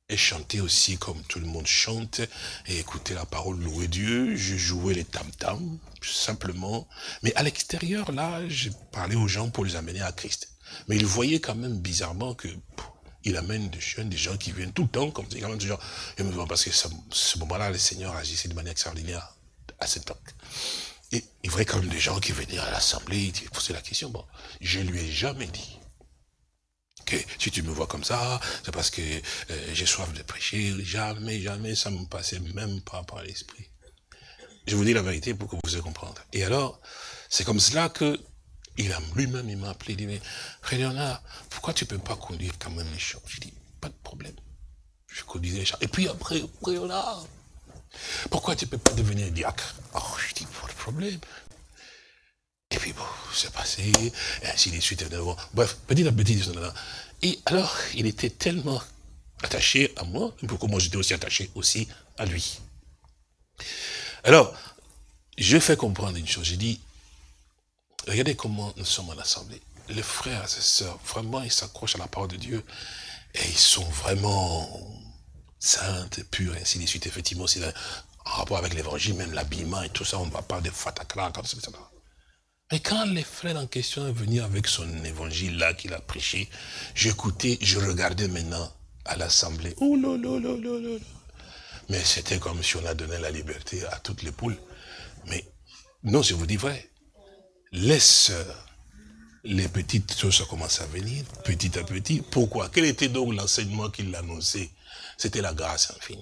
et chanter aussi comme tout le monde chante, et écouter la parole, louer Dieu. Je jouais les tam-tams, simplement. Mais à l'extérieur, là, j'ai parlé aux gens pour les amener à Christ. Mais ils voyaient quand même bizarrement que il amène des jeunes, des gens qui viennent tout le temps, comme ça, des gens. Parce que ce moment-là, le Seigneur agissait de manière extraordinaire à cette époque. Et il voyait quand même des gens qui venaient à l'assemblée, ils posaient la question. Bon, je lui ai jamais dit que si tu me vois comme ça, c'est parce que j'ai soif de prêcher. Jamais, jamais, ça me passait même pas par l'esprit. Je vous dis la vérité pour que vous puissiez comprendre. Et alors, c'est comme cela que lui-même, il m'a appelé, il dit, mais Frère Léonard, pourquoi tu ne peux pas conduire quand même les chants? Je dis, pas de problème. Je conduisais les chants. Et puis après, Frère Léonard, pourquoi tu ne peux pas devenir diacre? Oh, je dis, pas de problème. Et puis bon, c'est passé, et ainsi de suite. Bref, petit à petit, et alors, il était tellement attaché à moi, pourquoi moi j'étais aussi attaché aussi à lui. Alors, je fais comprendre une chose, j'ai dit, regardez comment nous sommes en assemblée. Les frères et sœurs, vraiment, ils s'accrochent à la parole de Dieu, et ils sont vraiment saintes, pures, et ainsi de suite. Effectivement, c'est en rapport avec l'évangile, même l'habillement et tout ça, on ne va pas de fatakra, comme ça, etc. Mais quand les frères en question est venu avec son évangile-là qu'il a prêché, j'écoutais, je regardais maintenant à l'assemblée. Oh là là là là là. Mais c'était comme si on a donné la liberté à toutes les poules. Mais non, je vous dis vrai. Les sœurs, les petites choses commencent à venir, petit à petit. Pourquoi? Quel était donc l'enseignement qu'il annonçait? C'était la grâce infinie.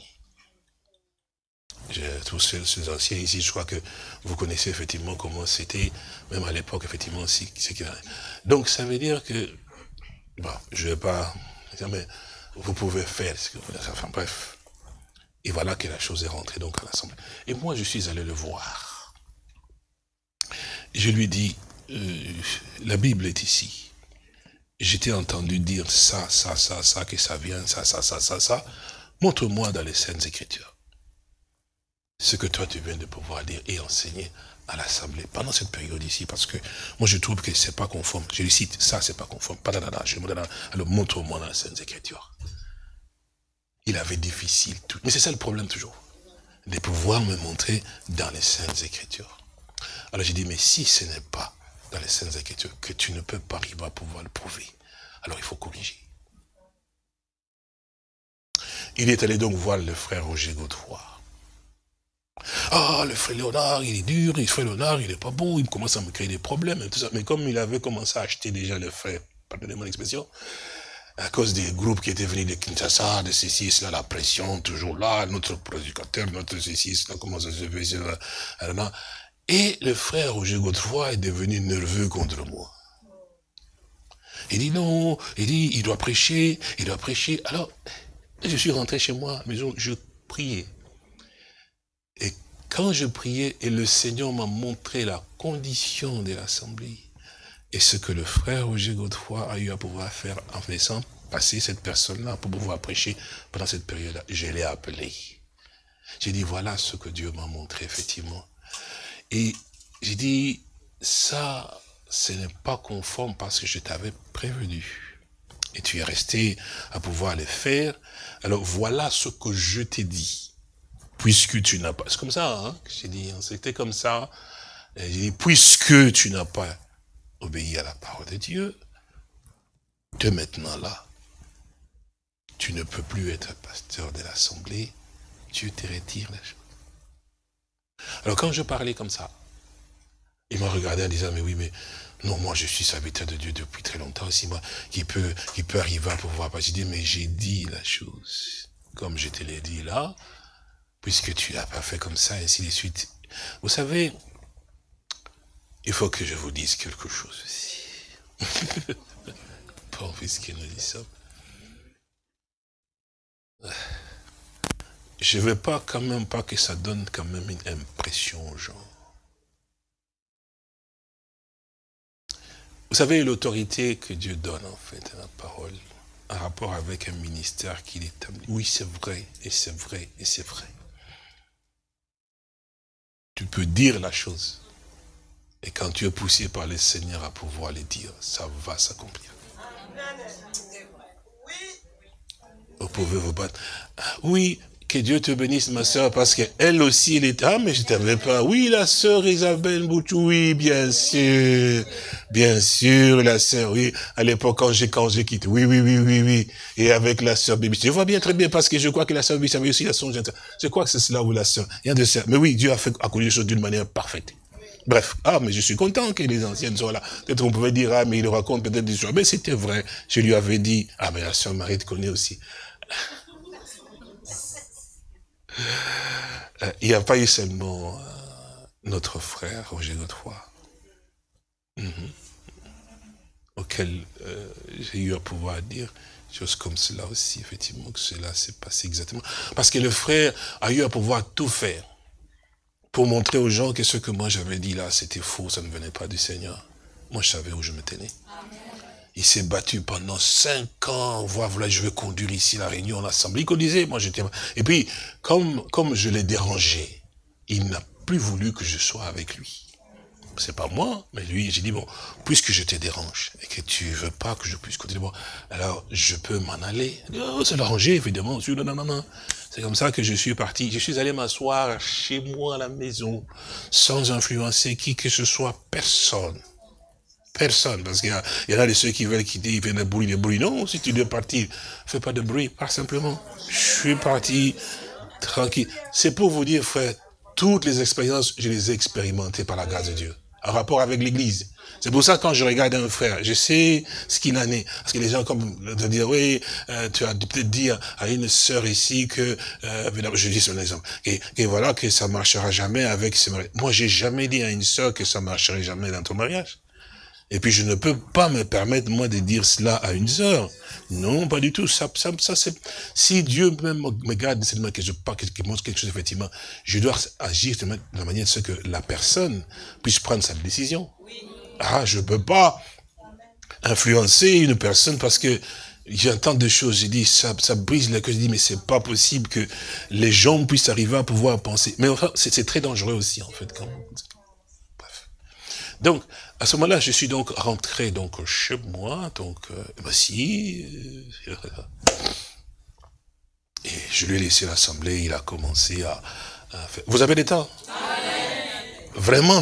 Tous ces anciens ici, je crois que vous connaissez effectivement comment c'était, même à l'époque, effectivement, aussi. Donc, ça veut dire que, bon, je ne vais pas, mais vous pouvez faire ce que vous voulez, enfin bref. Et voilà que la chose est rentrée donc à l'Assemblée. Et moi, je suis allé le voir. Je lui dis, la Bible est ici. J'étais entendu dire ça, que ça vient, ça. Montre-moi dans les Saintes Écritures ce que toi tu viens de pouvoir dire et enseigner à l'Assemblée pendant cette période ici, parce que moi je trouve que c'est pas conforme. Je lui cite, ça c'est pas conforme. Alors montre-moi dans les Saintes Écritures. Il avait difficile tout. Mais c'est ça le problème toujours, de pouvoir me montrer dans les Saintes Écritures. Alors j'ai dit, mais si ce n'est pas dans les Saintes Écritures que tu ne peux pas arriver à pouvoir le prouver, alors il faut corriger. Il est allé donc voir le frère Roger Godefroy. Ah, le frère Léonard, il est dur, le frère Léonard, il n'est pas bon, il commence à me créer des problèmes et tout ça. Mais comme il avait commencé à acheter déjà le frère, pardonnez-moi l'expression, à cause des groupes qui étaient venus de Kinshasa, de ceci, cela, la pression, toujours là, notre prédicateur, notre ceci, cela, comment ça se fait, et le frère Roger Godefroy est devenu nerveux contre moi. Il dit non, il dit, il doit prêcher. Alors, je suis rentré chez moi à la maison, je priais. Et quand je priais, et le Seigneur m'a montré la condition de l'Assemblée, et ce que le frère Roger Godefroy a eu à pouvoir faire en laissant passer cette personne-là pour pouvoir prêcher pendant cette période-là, je l'ai appelé. J'ai dit, voilà ce que Dieu m'a montré, effectivement. Et j'ai dit, ça, ce n'est pas conforme parce que je t'avais prévenu. Et tu es resté à pouvoir le faire. Alors voilà ce que je t'ai dit. Puisque tu n'as pas... C'est comme ça, hein, que j'ai dit. C'était comme ça. J'ai dit, puisque tu n'as pas obéi à la parole de Dieu, de maintenant là, tu ne peux plus être pasteur de l'Assemblée. Dieu te retire les choses. Alors quand je parlais comme ça, il m'a regardé en disant, mais oui, mais non, moi je suis serviteur de Dieu depuis très longtemps aussi, moi, qui peut arriver à pouvoir passer. Je dis, mais j'ai dit la chose, comme je te l'ai dit là, puisque tu l'as pas fait comme ça, ainsi de suite. Vous savez, il faut que je vous dise quelque chose aussi. Bon, puisqu'il nous dit ça. Je ne veux pas quand même pas que ça donne quand même une impression aux gens. Vous savez, l'autorité que Dieu donne en fait à la parole, en rapport avec un ministère qu'il établit. Oui, c'est vrai, et c'est vrai, et c'est vrai. Tu peux dire la chose. Et quand tu es poussé par le Seigneur à pouvoir le dire, ça va s'accomplir. pouvez vous battre. Oui, que Dieu te bénisse, ma sœur, parce qu'elle aussi, elle était... Ah, mais je ne t'avais pas. Oui, la sœur Isabelle Bouchou, oui, bien sûr, la sœur, oui, à l'époque, quand j'ai quitté, oui. Et avec la sœur Bibi, je vois bien, très bien, parce que je crois que la sœur Bibi avait aussi la songe. Je crois que c'est cela, ou la sœur. Il y a de ça. Mais oui, Dieu a connu les choses d'une manière parfaite. Bref, mais je suis content que les anciennes soient là. Peut-être on pouvait dire, mais il raconte peut-être des choses. Mais c'était vrai. Je lui avais dit, mais la sœur Marie te connaît aussi. Il n'y a pas eu seulement notre frère, Roger Godefroy, auquel j'ai eu à pouvoir dire des choses comme cela aussi, effectivement, que cela s'est passé exactement. Parce que le frère a eu à pouvoir tout faire pour montrer aux gens que ce que moi j'avais dit là, c'était faux, ça ne venait pas du Seigneur. Moi, je savais où je me tenais. Il s'est battu pendant 5 ans. Voilà, je veux conduire ici la réunion, l'assemblée. Il conduisait, moi j'étais... Et puis, comme je l'ai dérangé, il n'a plus voulu que je sois avec lui. C'est pas moi, mais lui, j'ai dit, bon, puisque je te dérange et que tu veux pas que je puisse continuer, bon, alors je peux m'en aller. C'est l'arranger, évidemment. Non. C'est comme ça que je suis parti. Je suis allé m'asseoir chez moi à la maison, sans influencer qui que ce soit, personne. Personne, parce qu'il y en a de ceux qui veulent quitter, ils font des bruits. Non, si tu dois partir, fais pas de bruit, pas simplement. Je suis parti tranquille. C'est pour vous dire, frère, toutes les expériences, je les ai expérimentées par la grâce de Dieu, en rapport avec l'église. C'est pour ça, quand je regarde un frère, je sais ce qu'il en est. Parce que les gens, comme, de dire, oui, tu as peut-être dit à une sœur ici que, je dis son exemple, et voilà, que ça marchera jamais avec ses mariages. Moi, j'ai jamais dit à une sœur que ça marcherait jamais dans ton mariage. Et puis je ne peux pas me permettre, moi, de dire cela à une sœur. Non, pas du tout. Ça c'est... Si Dieu même me garde, c'est que je parle, qu'il montre quelque chose, effectivement, je dois agir de la manière de ce que la personne puisse prendre sa décision. Je ne peux pas influencer une personne parce que j'entends des choses, j'ai dit, ça brise le cœur, je dis, mais c'est pas possible que les gens puissent arriver à pouvoir penser. Mais enfin, c'est très dangereux aussi, en fait, quand même. Bref. Donc, à ce moment-là, je suis donc rentré donc chez moi, donc voici, et je lui ai laissé l'assemblée, il a commencé à faire. Vous avez des temps? Vraiment.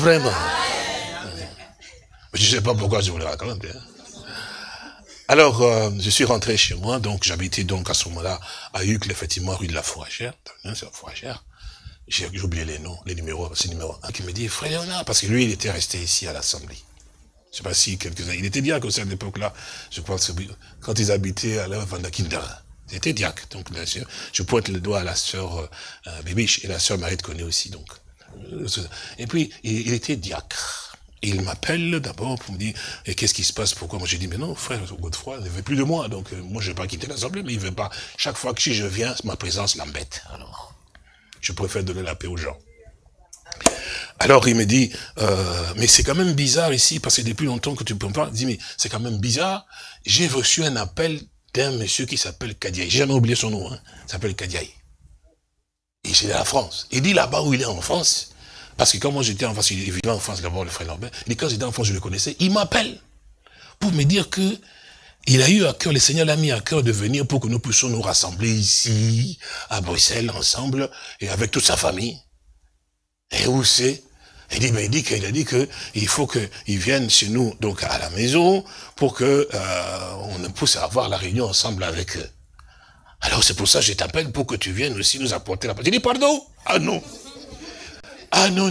Je ne sais pas pourquoi je vous le raconte. Alors, je suis rentré chez moi, donc j'habitais donc à ce moment-là à Uccle, effectivement, rue de la Fourragère. C'est la Fourragère. J'ai oublié les noms, les numéros, c'est le numéro 1 qui me dit, frère Léonard, parce que lui, il était resté ici à l'Assemblée. Je ne sais pas si quelques-uns, il était diacre aussi à l'époque là, je crois que quand ils habitaient à la Vandakinder. Il était diacre, donc bien sûr, je pointe le doigt à la sœur Bibiche, et la sœur Marie te connaît aussi, donc. Et puis, il était diacre. Il m'appelle d'abord pour me dire, et qu'est-ce qui se passe, pourquoi? Moi j'ai dit, mais non, frère Godefroy ne veut plus de moi, donc moi je ne vais pas quitter l'Assemblée, mais il ne veut pas. Chaque fois que je viens, ma présence l'embête. Alors, je préfère donner la paix aux gens. Alors il me dit, mais c'est quand même bizarre ici, parce que depuis longtemps que tu peux me parler, il dit, mais c'est quand même bizarre, j'ai reçu un appel d'un monsieur qui s'appelle Kadiaï, j'ai jamais oublié son nom, il s'appelle Kadiaï. Et c'est de la France. Il dit là-bas où il est en France, parce que quand moi j'étais en France, il vivait en France d'abord, le frère Lambert, et quand j'étais en France, je le connaissais, il m'appelle pour me dire que il a eu à cœur, le Seigneur l'a mis à cœur de venir pour que nous puissions nous rassembler ici, à Bruxelles, ensemble, et avec toute sa famille. Et où c'est? Il a dit qu'il faut qu'il vienne chez nous, donc à la maison, pour que on puisse avoir la réunion ensemble avec eux. Alors c'est pour ça que je t'appelle pour que tu viennes aussi nous apporter la parole. Il dit pardon? Ah non. Ah non.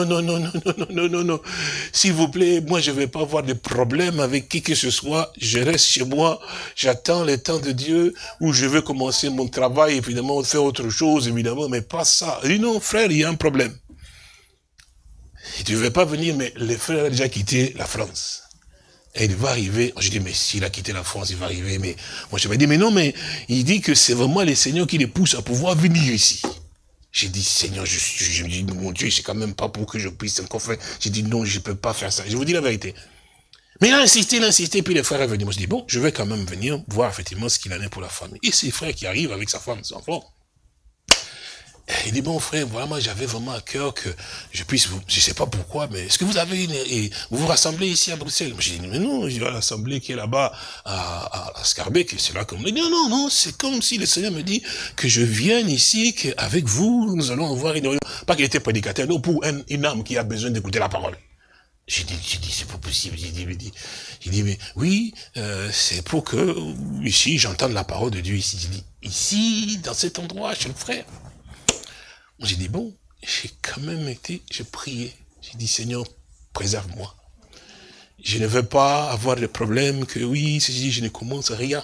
S'il vous plaît, moi je ne vais pas avoir de problème avec qui que ce soit. Je reste chez moi, j'attends le temps de Dieu où je veux commencer mon travail, évidemment, faire autre chose, évidemment, mais pas ça. Il dit non, frère, il y a un problème. Et tu ne veux pas venir, mais le frère a déjà quitté la France. Et il va arriver. Je dis, mais s'il a quitté la France, il va arriver. Mais moi je me dis, mais non, mais il dit que c'est vraiment les Seigneurs qui les poussent à pouvoir venir ici. J'ai dit, Seigneur, je me dis, mon Dieu, c'est quand même pas pour que je puisse encore faire. J'ai dit, non, je ne peux pas faire ça. Je vous dis la vérité. Mais il a insisté, puis le frère est venu. Moi, je dis, bon, je vais quand même venir voir effectivement ce qu'il en est pour la famille. Et c'est le frère qui arrive avec sa femme, ses enfants. Il dit, bon frère, vraiment, j'avais vraiment à cœur que je puisse, je sais pas pourquoi, mais est-ce que vous avez vous vous rassemblez ici à Bruxelles? J'ai dit, mais non, je vais à l'assemblée qui est là-bas à Scarbeck, c'est là comme, il dit, non, non, c'est comme si le Seigneur me dit que je vienne ici, qu'avec vous, nous allons avoir une réunion. Pas qu'il était prédicateur, non, pour une âme qui a besoin d'écouter la parole. J'ai dit, c'est pas possible. J'ai dit, mais oui, c'est pour que, ici, j'entende la parole de Dieu ici. J'ai dit, ici, dans cet endroit, chez le frère. J'ai dit, bon, j'ai quand même j'ai prié. J'ai dit, Seigneur, préserve-moi. Je ne veux pas avoir le problème que, oui, si je ne commence rien.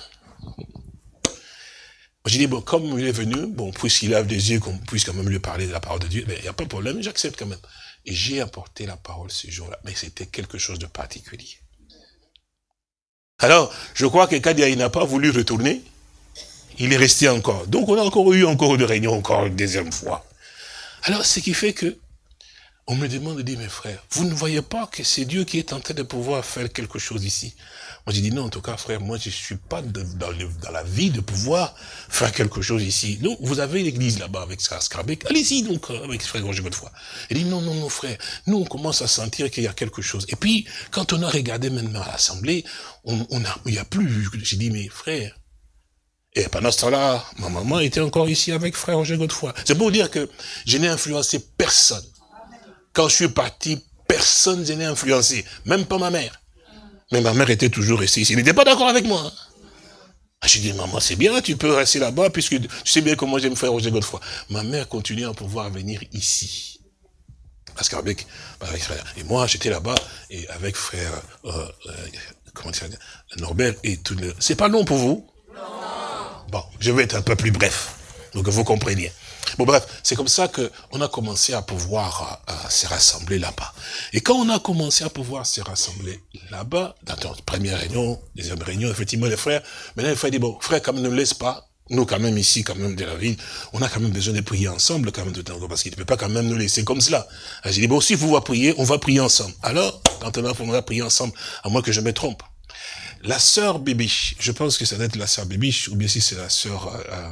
J'ai dit, bon, comme il est venu, bon, puisqu'il a des yeux, qu'on puisse quand même lui parler de la parole de Dieu, il n'y a pas de problème, j'accepte quand même. Et j'ai apporté la parole ce jour-là, mais c'était quelque chose de particulier. Alors, je crois que quand il n'a pas voulu retourner, il est resté encore. Donc, on a encore eu une réunion, encore une deuxième fois. Alors, ce qui fait que, on me demande de dire, mes frères, vous ne voyez pas que c'est Dieu qui est en train de pouvoir faire quelque chose ici? Moi, j'ai dit, non, en tout cas, frère, moi, je ne suis pas dans la vie de pouvoir faire quelque chose ici. Donc, vous avez l'église là-bas avec Scarbeck, allez-y, donc, avec frère Roger Godefroy. Il dit, non, non, non, frère, nous, on commence à sentir qu'il y a quelque chose. Et puis, quand on a regardé maintenant à l'assemblée, il n'y a plus, j'ai dit, mais frère, et pendant ce temps-là, ma maman était encore ici avec frère Roger Godefroy. C'est pour dire que je n'ai influencé personne. Quand je suis parti, personne ne n'a influencé, même pas ma mère. Mais ma mère était toujours restée ici. Elle n'était pas d'accord avec moi. J'ai dit, maman, c'est bien, tu peux rester là-bas, puisque tu sais bien comment j'aime frère Roger Godefroy. Ma mère continue à pouvoir venir ici. Parce qu'avec frère. Et moi, j'étais là-bas, et avec frère, comment dire, Norbert et tout le... C'est pas long pour vous? Bon, je vais être un peu plus bref, donc que vous compreniez. Bon bref, c'est comme ça qu'on a commencé à pouvoir se rassembler là-bas. Et quand on a commencé à pouvoir se rassembler là-bas, dans notre première réunion, deuxième réunion, effectivement les frères, maintenant les frères disent, bon, frère, quand même ne laisse pas, nous quand même ici, quand même de la ville, on a quand même besoin de prier ensemble quand même tout le temps, parce qu'il ne peut pas quand même nous laisser comme cela. J'ai dit, bon, si vous voulez prier, on va prier ensemble. Alors, quand on va prier ensemble, à moins que je me trompe. La sœur Bébiche, je pense que ça doit être la sœur Bébiche, ou bien si c'est la sœur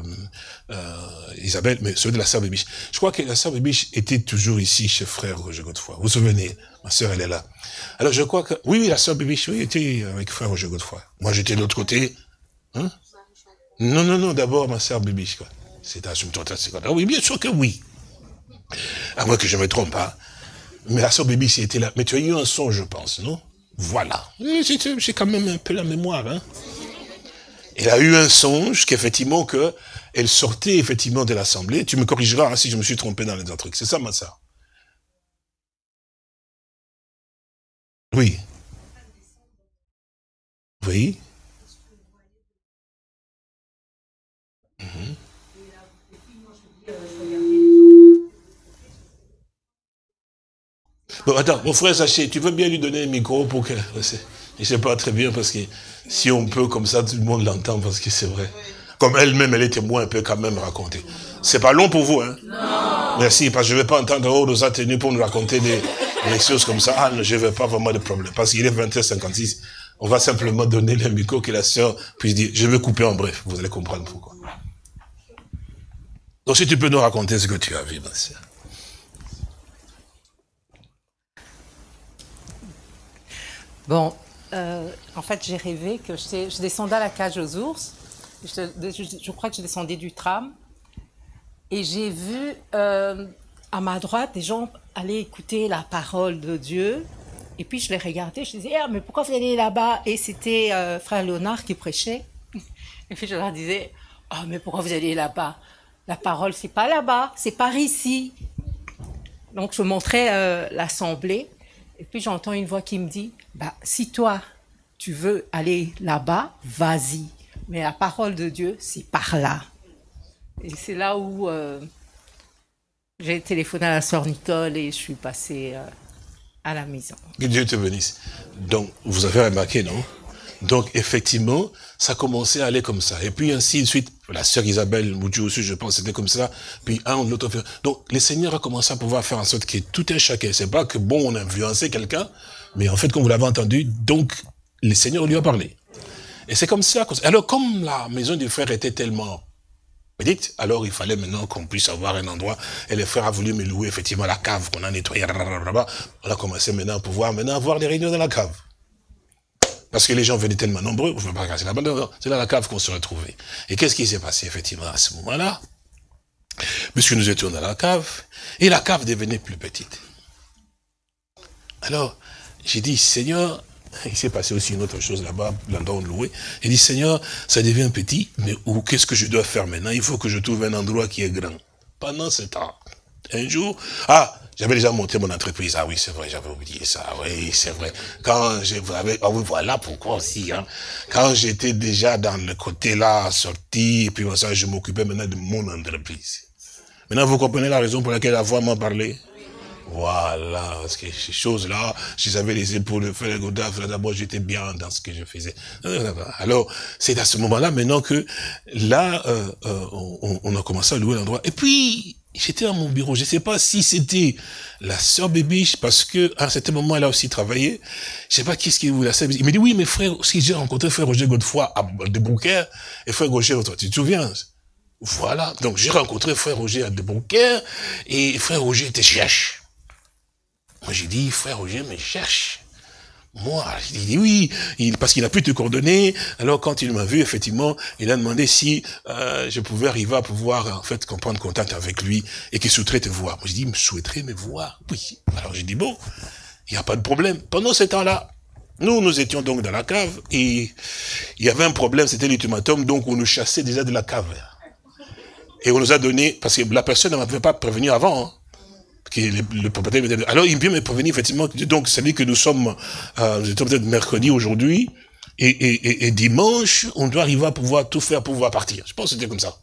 Isabelle, mais c'est de la sœur Bébiche. Je crois que la sœur Bébiche était toujours ici chez frère Roger Godefroy. Vous vous souvenez? Ma sœur, elle est là. Alors je crois que, oui, la sœur Bébiche, oui, était avec frère Roger Godefroy. Moi, j'étais de l'autre côté. Hein? Non, non, non, d'abord ma sœur Bébiche, quoi. C'est à ah oui, bien sûr que oui. À moins que je me trompe, hein. Mais la sœur Bébiche était là. Mais tu as eu un son, je pense, non? Voilà. J'ai quand même un peu la mémoire, hein. Elle a eu un songe qu'effectivement elle sortait effectivement de l'assemblée. Tu me corrigeras hein, si je me suis trompé dans les autres trucs. C'est ça, ma sœur? Oui. Oui. Bon, attends, mon frère Saché, tu veux bien lui donner un micro pour que... Je ne sais pas très bien, parce que si on peut, comme ça, tout le monde l'entend, parce que c'est vrai. Comme elle-même, elle est témoin, elle peut quand même raconter. C'est pas long pour vous, hein? Non. Merci, parce que je ne vais pas entendre oh, nous a tenus pour nous raconter des choses comme ça. Ah, non, je ne veux pas vraiment de problème, parce qu'il est 20h56. On va simplement donner le micro que la sœur puisse dire. Je vais couper en bref, vous allez comprendre pourquoi. Donc, si tu peux nous raconter ce que tu as vu, ma sœur. Bon, en fait, j'ai rêvé que je descendais à la cage aux ours. Je crois que je descendais du tram. Et j'ai vu à ma droite des gens aller écouter la parole de Dieu. Et puis je les regardais, je disais, ah, mais pourquoi vous allez là-bas? Et c'était frère Léonard qui prêchait. Et puis je leur disais, ah, mais pourquoi vous allez là-bas? La parole, c'est pas là-bas, c'est par ici. Donc je montrais l'assemblée. Et puis j'entends une voix qui me dit, bah, si toi, tu veux aller là-bas, vas-y. Mais la parole de Dieu, c'est par là. Et c'est là où j'ai téléphoné à la sœur Nicole et je suis passée à la maison. Que Dieu te bénisse. Donc, vous avez remarqué, non? Donc, effectivement, ça commençait à aller comme ça. Et puis, ainsi de suite, la sœur Isabelle Moudjou aussi, je pense, c'était comme ça. Puis, un ou l'autre. Donc, le Seigneur a commencé à pouvoir faire en sorte que tout un chacun. C'est pas que, bon, on a influencé quelqu'un, mais en fait, comme vous l'avez entendu, donc, le Seigneur lui a parlé. Et c'est comme ça. Alors, comme la maison du frère était tellement Vous dites, alors il fallait maintenant qu'on puisse avoir un endroit, et les frères ont voulu me louer effectivement la cave qu'on a nettoyée. On a commencé maintenant à pouvoir avoir des réunions dans la cave. Parce que les gens venaient tellement nombreux, je ne veux pas casser la balle, c'est dans la cave qu'on se retrouvait. Et qu'est-ce qui s'est passé effectivement à ce moment-là? Puisque nous étions dans la cave, et la cave devenait plus petite. Alors, j'ai dit, Seigneur, il s'est passé aussi une autre chose là-bas, l'endroit où on louait. J'ai dit, Seigneur, ça devient petit, mais qu'est-ce que je dois faire maintenant? Il faut que je trouve un endroit qui est grand. Pendant ce temps, un jour, j'avais déjà monté mon entreprise. Ah oui, c'est vrai, j'avais oublié ça. Oui, c'est vrai. Oui, voilà pourquoi aussi, hein. Quand j'étais déjà dans le côté là, sorti, et puis ça, je m'occupais maintenant de mon entreprise. Maintenant, vous comprenez la raison pour laquelle la voix m'a parlé? Voilà, parce que ces choses-là, je savais les épaules, faire d'abord j'étais bien dans ce que je faisais. Alors, c'est à ce moment-là maintenant que, là, on a commencé à louer l'endroit. Et puis, j'étais à mon bureau, je ne sais pas si c'était la sœur Bébiche, parce que à un certain moment, elle a aussi travaillé. Je ne sais pas qu'est-ce qu'il voulait, la sœur Bébiche. Il me dit, oui, mes frères, aussi j'ai rencontré frère Roger Godefroy à Deboncaire, et frère Roger, tu te souviens? Voilà, donc j'ai rencontré frère Roger à Deboncaire, et frère Roger était cherche. Moi, j'ai dit, frère Roger me cherche. Moi, il dit oui, parce qu'il n'a plus de coordonnées. Alors, quand il m'a vu, effectivement, il a demandé si je pouvais arriver à pouvoir, en fait, prendre contact avec lui et qu'il souhaiterait te voir. Moi, j'ai dit, il me souhaiterait me voir. Oui. Alors, j'ai dit, bon, il n'y a pas de problème. Pendant ce temps-là, nous étions donc dans la cave et il y avait un problème, c'était l'ultimatum, donc on nous chassait déjà de la cave. Et on nous a donné, parce que la personne ne m'avait pas prévenu avant, hein. Le propriétaire, alors il vient me prévenir effectivement, donc c'est dit que nous sommes peut-être mercredi aujourd'hui, et dimanche, on doit arriver à pouvoir tout faire pour pouvoir partir. Je pense que c'était comme ça.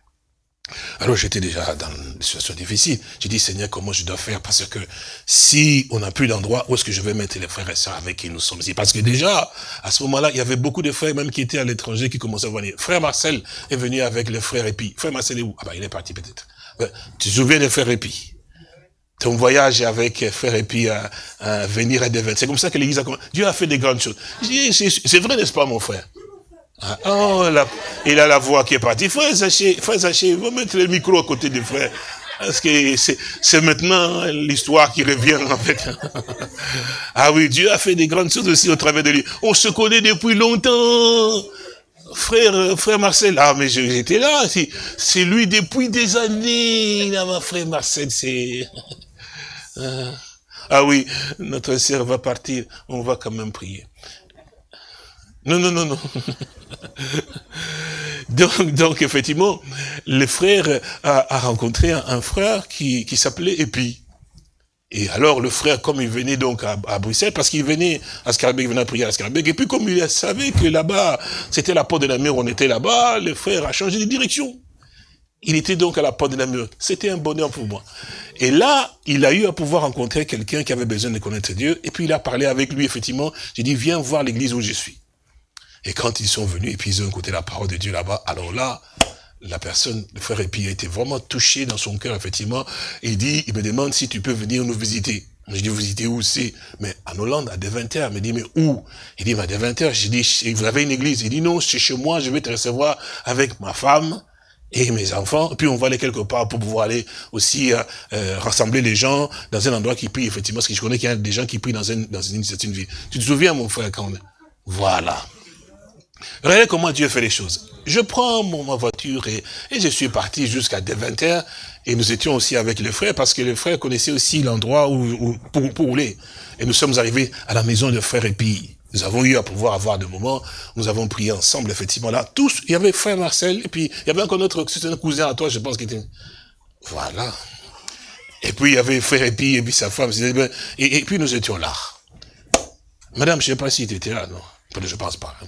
Alors j'étais déjà dans une situation difficile. J'ai dit, Seigneur, comment je dois faire? Parce que si on n'a plus d'endroit, où est-ce que je vais mettre les frères et sœurs avec qui nous sommes ici? Parce que déjà, à ce moment-là, il y avait beaucoup de frères même qui étaient à l'étranger, qui commençaient à venir. Frère Marcel est venu avec les frères Épi. Frère Marcel est où? Ah ben, il est parti peut-être. Tu te souviens des frères Épi? Ton voyage avec frère Épi à venir à Devin. C'est comme ça que l'église a commencé. Dieu a fait des grandes choses. C'est vrai, n'est-ce pas, mon frère? Il a la voix qui est partie. Frère Zaché, va mettre le micro à côté du frère. Parce que c'est maintenant l'histoire qui revient avec. Ah oui, Dieu a fait des grandes choses aussi au travers de lui. On se connaît depuis longtemps. Frère Marcel, mais j'étais là. C'est lui depuis des années. Là, ma frère Marcel, c'est... Ah oui, notre sœur va partir. On va quand même prier. Non. Donc, effectivement, le frère a rencontré un frère qui s'appelait Épi. Et alors, le frère, comme il venait donc à Bruxelles, parce qu'il venait à Scarbeck, il venait à prier à Scarbeck, et puis comme il savait que là-bas, c'était la porte de la mer, on était là-bas, le frère a changé de direction. Il était donc à la porte de la mer. C'était un bonheur pour moi. Et là, il a eu à pouvoir rencontrer quelqu'un qui avait besoin de connaître Dieu, et puis il a parlé avec lui, effectivement. J'ai dit, viens voir l'église où je suis. Et quand ils sont venus, et puis ils ont écouté la parole de Dieu là-bas, alors là, la personne, le frère Épi, a été vraiment touché dans son cœur, effectivement. Il me demande si tu peux venir nous visiter. Je dis, visiter où c'est? Mais en Hollande, à Deventer. Il me dit, mais où? Il dit, à Deventer. Je dis, vous avez une église? Il dit, non, c'est chez moi, je vais te recevoir avec ma femme et mes enfants. Puis on va aller quelque part pour pouvoir aller aussi rassembler les gens dans un endroit qui prie, effectivement. Parce que je connais qu'il y a des gens qui prient dans une ville. Tu te souviens, mon frère, quand on... Voilà. Regardez comment Dieu fait les choses. Je prends ma voiture et je suis parti jusqu'à Deventer et nous étions aussi avec les frères parce que les frères connaissaient aussi l'endroit pour rouler. Et nous sommes arrivés à la maison de frère Épi. Nous avons eu à pouvoir avoir des moments, nous avons prié ensemble, effectivement, là. Tous, il y avait frère Marcel et puis il y avait encore notre cousin à toi, je pense, qui était... Voilà. Et puis il y avait frère Épi et puis sa femme. Et puis nous étions là. Madame, je ne sais pas si tu étais là, non? Je ne pense pas.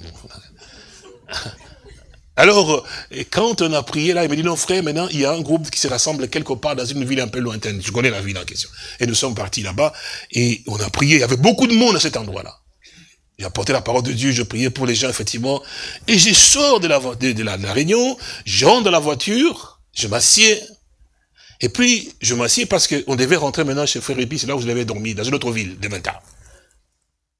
Alors, quand on a prié là, il me dit, non frère, maintenant, il y a un groupe qui se rassemble quelque part dans une ville un peu lointaine. Je connais la ville en question. Et nous sommes partis là-bas, et on a prié. Il y avait beaucoup de monde à cet endroit-là. J'ai apporté la parole de Dieu, je priais pour les gens, effectivement. Et je sors de la réunion, je rentre dans la voiture, je m'assieds. Et puis, je m'assieds parce qu'on devait rentrer maintenant chez frère Épi, c'est là où je devais dormir, dans une autre ville, de 20 ans.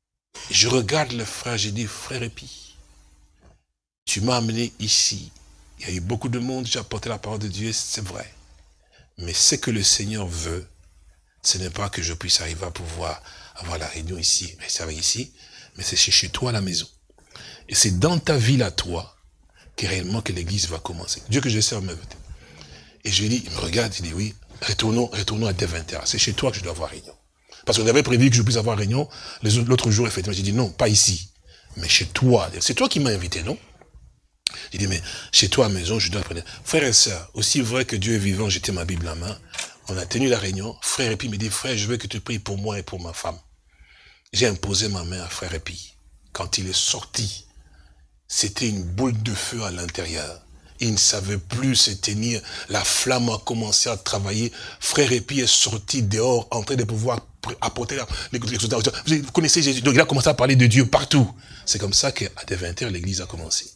Je regarde le frère, j'ai dit, frère Épi, tu m'as amené ici Il y a eu beaucoup de monde, j'ai apporté la parole de Dieu, c'est vrai. Mais ce que le Seigneur veut, ce n'est pas que je puisse arriver à pouvoir avoir la réunion ici, rester ici, mais c'est chez toi à la maison. Et c'est dans ta ville à toi que réellement que l'église va commencer. Dieu que je sers me veut. Et je lui dis, il me regarde, il dit oui, retournons à dès 20h. C'est chez toi que je dois avoir réunion. Parce qu'on avait prévu que je puisse avoir réunion l'autre jour, effectivement. J'ai dit non, pas ici, mais chez toi. C'est toi qui m'as invité, non? J'ai dit, mais chez toi à la maison, je dois prendre. Frères et sœurs, aussi vrai que Dieu est vivant, j'étais ma Bible en main. On a tenu la réunion. Frère Epi me dit, frère, je veux que tu pries pour moi et pour ma femme. J'ai imposé ma main à frère Epi. Quand il est sorti, c'était une boule de feu à l'intérieur. Il ne savait plus se tenir. La flamme a commencé à travailler. Frère Epi est sorti dehors, en train de pouvoir apporter l'exhortation. Vous connaissez Jésus. Donc il a commencé à parler de Dieu partout. C'est comme ça qu'à des 20h, l'église a commencé.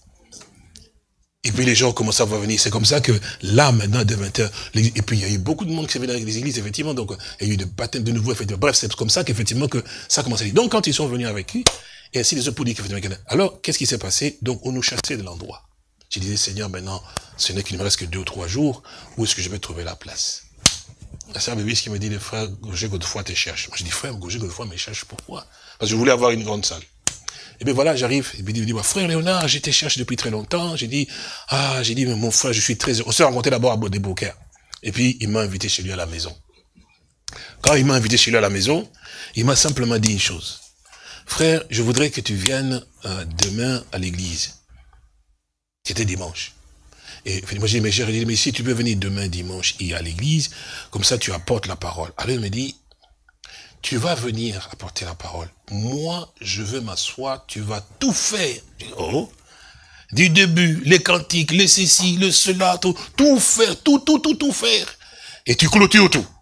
Et puis les gens ont commencé à venir. C'est comme ça que là, maintenant, à des 20h, et puis il y a eu beaucoup de monde qui s'est venu dans les églises, effectivement. Donc il y a eu des baptêmes de nouveau, effectivement. Bref, c'est comme ça qu'effectivement que ça a commencé. Donc quand ils sont venus avec lui, et ainsi les autres pour dire qu'effectivement, alors qu'est-ce qui s'est passé? Donc on nous chassait de l'endroit. Je disais, Seigneur, maintenant, ce n'est qu'il ne me reste que 2 ou 3 jours, où est-ce que je vais trouver la place? La sœur Bébé, ce qui me dit, le frère Gauger Godefroy te cherche. Moi, je dis, frère Gauger Godefroy me cherche, pourquoi? Parce que je voulais avoir une grande salle. Et bien voilà, j'arrive, et puis il dit, frère Léonard, je te cherche depuis très longtemps. J'ai dit, mais mon frère, je suis très heureux. On s'est rencontré d'abord à Bodé-Beaucaire. Et puis, il m'a invité chez lui à la maison. Quand il m'a invité chez lui à la maison, il m'a simplement dit une chose. Frère, je voudrais que tu viennes demain à l'église. C'était dimanche. Et moi j'ai dit, mais si tu peux venir demain dimanche et à l'église, comme ça tu apportes la parole. Alors il me dit, tu vas venir apporter la parole. Moi, je veux m'asseoir, tu vas tout faire. Je dis, oh, du début, les cantiques, les ceci, le cela, tout faire, tout faire. Et tu clôtures tout.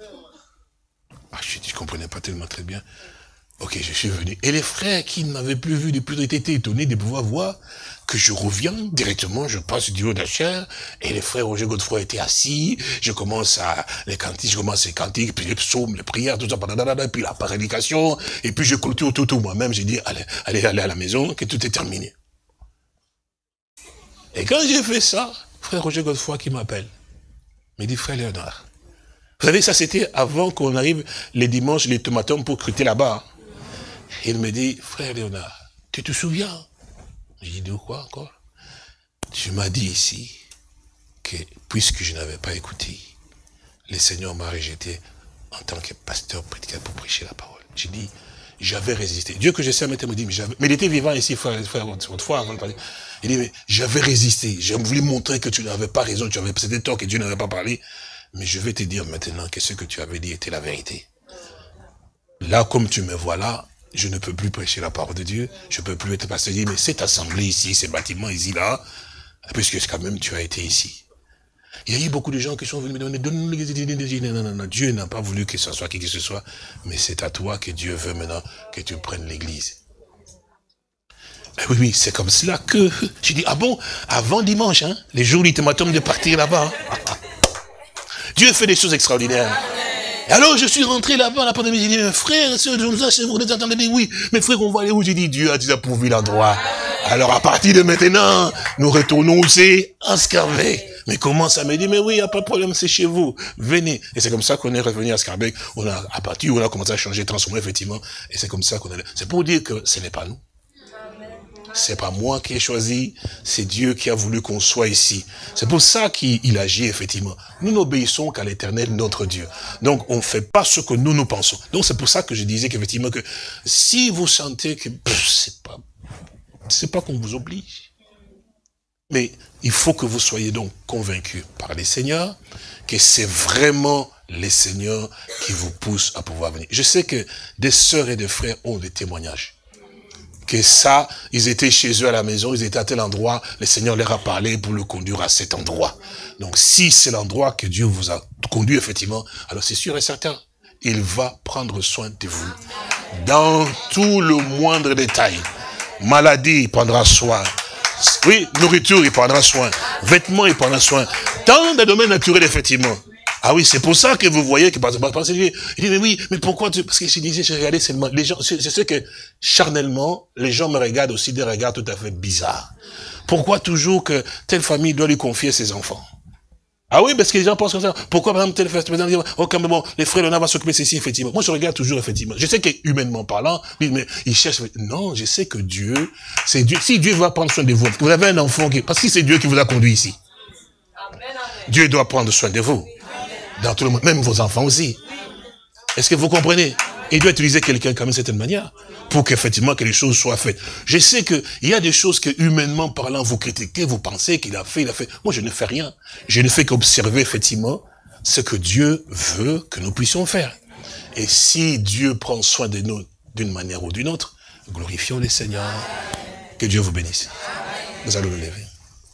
Je comprenais pas tellement très bien. Ok, je suis venu. Et les frères qui ne m'avaient plus vu depuis, étaient étonnés de pouvoir voir que je reviens directement, je passe du haut de la chair, et les frères Roger Godefroy étaient assis, je commence les cantiques, puis les psaumes, les prières, tout ça, puis la prédication, et puis je clôture tout. Moi-même, j'ai dit, allez à la maison, que tout est terminé. Et quand j'ai fait ça, frère Roger Godefroy qui m'appelle, me dit, frère Léonard, vous savez, ça c'était avant qu'on arrive les dimanches, les tomatons pour cruter là-bas. Il me dit, frère Léonard, tu te souviens? J'ai dit, de quoi encore? Tu m'as dit ici que, puisque je n'avais pas écouté, le Seigneur m'a rejeté en tant que pasteur prédicateur pour prêcher la parole. J'ai dit, j'avais résisté. Dieu que je sais maintenant me dit, mais il était vivant ici, frère, autrefois, avant de parler. Il dit, mais j'avais résisté. J'ai voulu montrer que tu n'avais pas raison, c'était tort que Dieu n'avait pas parlé. Mais je vais te dire maintenant que ce que tu avais dit était la vérité. Là, comme tu me vois là, je ne peux plus prêcher la parole de Dieu, je ne peux plus être pasteur. Mais cette assemblée ici, ces bâtiments ici, là, puisque quand même tu as été ici. Il y a eu beaucoup de gens qui sont venus me donner, non, Dieu n'a pas voulu que ce soit qui que ce soit, mais c'est à toi que Dieu veut maintenant que tu prennes l'église. Oui, c'est comme cela que, j'ai dit, ah bon, avant dimanche, hein, les jours ultimatums de partir là-bas. Hein. Dieu fait des choses extraordinaires. Et alors je suis rentré là-bas, la pandémie, j'ai dit, frère, vous entendez, oui, mais frère, on va aller où? J'ai dit, Dieu a déjà pourvu l'endroit. Alors à partir de maintenant, nous retournons aussi à Scarbeck. Mais comment ça? Me dit, mais oui, il n'y a pas de problème, c'est chez vous. Venez. Et c'est comme ça qu'on est revenu à Scarbeck. On a commencé à changer, transformer, effectivement. Et c'est comme ça qu'on est. C'est pour dire que ce n'est pas nous. C'est pas moi qui ai choisi, c'est Dieu qui a voulu qu'on soit ici. C'est pour ça qu'il agit, effectivement. Nous n'obéissons qu'à l'Éternel, notre Dieu. Donc, on ne fait pas ce que nous pensons. Donc, c'est pour ça que je disais qu'effectivement, que si vous sentez que c'est pas qu'on vous oblige. Mais il faut que vous soyez donc convaincus par les seigneurs que c'est vraiment les seigneurs qui vous poussent à pouvoir venir. Je sais que des sœurs et des frères ont des témoignages. Que ça, ils étaient chez eux à la maison, ils étaient à tel endroit, le Seigneur leur a parlé pour le conduire à cet endroit. Donc si c'est l'endroit que Dieu vous a conduit effectivement, alors c'est sûr et certain, il va prendre soin de vous. Dans tout le moindre détail. Maladie, il prendra soin. Oui, nourriture, il prendra soin. Vêtements, il prendra soin. Dans des domaines naturels, effectivement. Ah oui, c'est pour ça que vous voyez que, par exemple, il dit, mais oui, mais pourquoi tu, parce que je disais, je regardais seulement, les gens, je sais que, charnellement, les gens me regardent aussi des regards tout à fait bizarres. Pourquoi toujours que telle famille doit lui confier ses enfants? Ah oui, parce que les gens pensent comme ça. Pourquoi, par exemple, tel frère, oh, quand même, bon, les frères, on va s'occuper ceci, effectivement. Moi, je regarde toujours, effectivement. Je sais qu'humainement parlant, mais il cherche, non, je sais que Dieu, c'est Dieu. Si Dieu va prendre soin de vous, vous avez un enfant parce que c'est Dieu qui vous a conduit ici. Dieu doit prendre soin de vous. Dans tout le monde, même vos enfants aussi. Est-ce que vous comprenez? Il doit utiliser quelqu'un quand même de certaine manière pour qu'effectivement que les choses soient faites. Je sais qu'il y a des choses que humainement parlant vous critiquez, vous pensez qu'il a fait, il a fait. Moi je ne fais rien. Je ne fais qu'observer effectivement ce que Dieu veut que nous puissions faire. Et si Dieu prend soin de nous d'une manière ou d'une autre, glorifions le Seigneur. Que Dieu vous bénisse. Nous allons nous lever.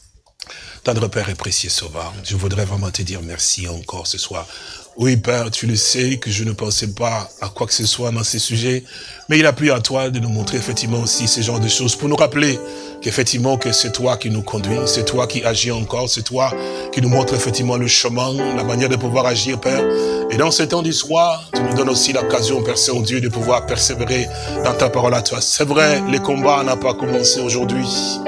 Tendre Père et précieux Sauveur, je voudrais vraiment te dire merci encore ce soir. Oui, Père, tu le sais que je ne pensais pas à quoi que ce soit dans ces sujets, mais il a plu à toi de nous montrer effectivement aussi ce genre de choses pour nous rappeler qu'effectivement que c'est toi qui nous conduis, c'est toi qui agis encore, c'est toi qui nous montre effectivement le chemin, la manière de pouvoir agir, Père. Et dans ce temps du soir, tu nous donnes aussi l'occasion, Père Saint-Dieu, de pouvoir persévérer dans ta parole à toi. C'est vrai, le combat n'a pas commencé aujourd'hui.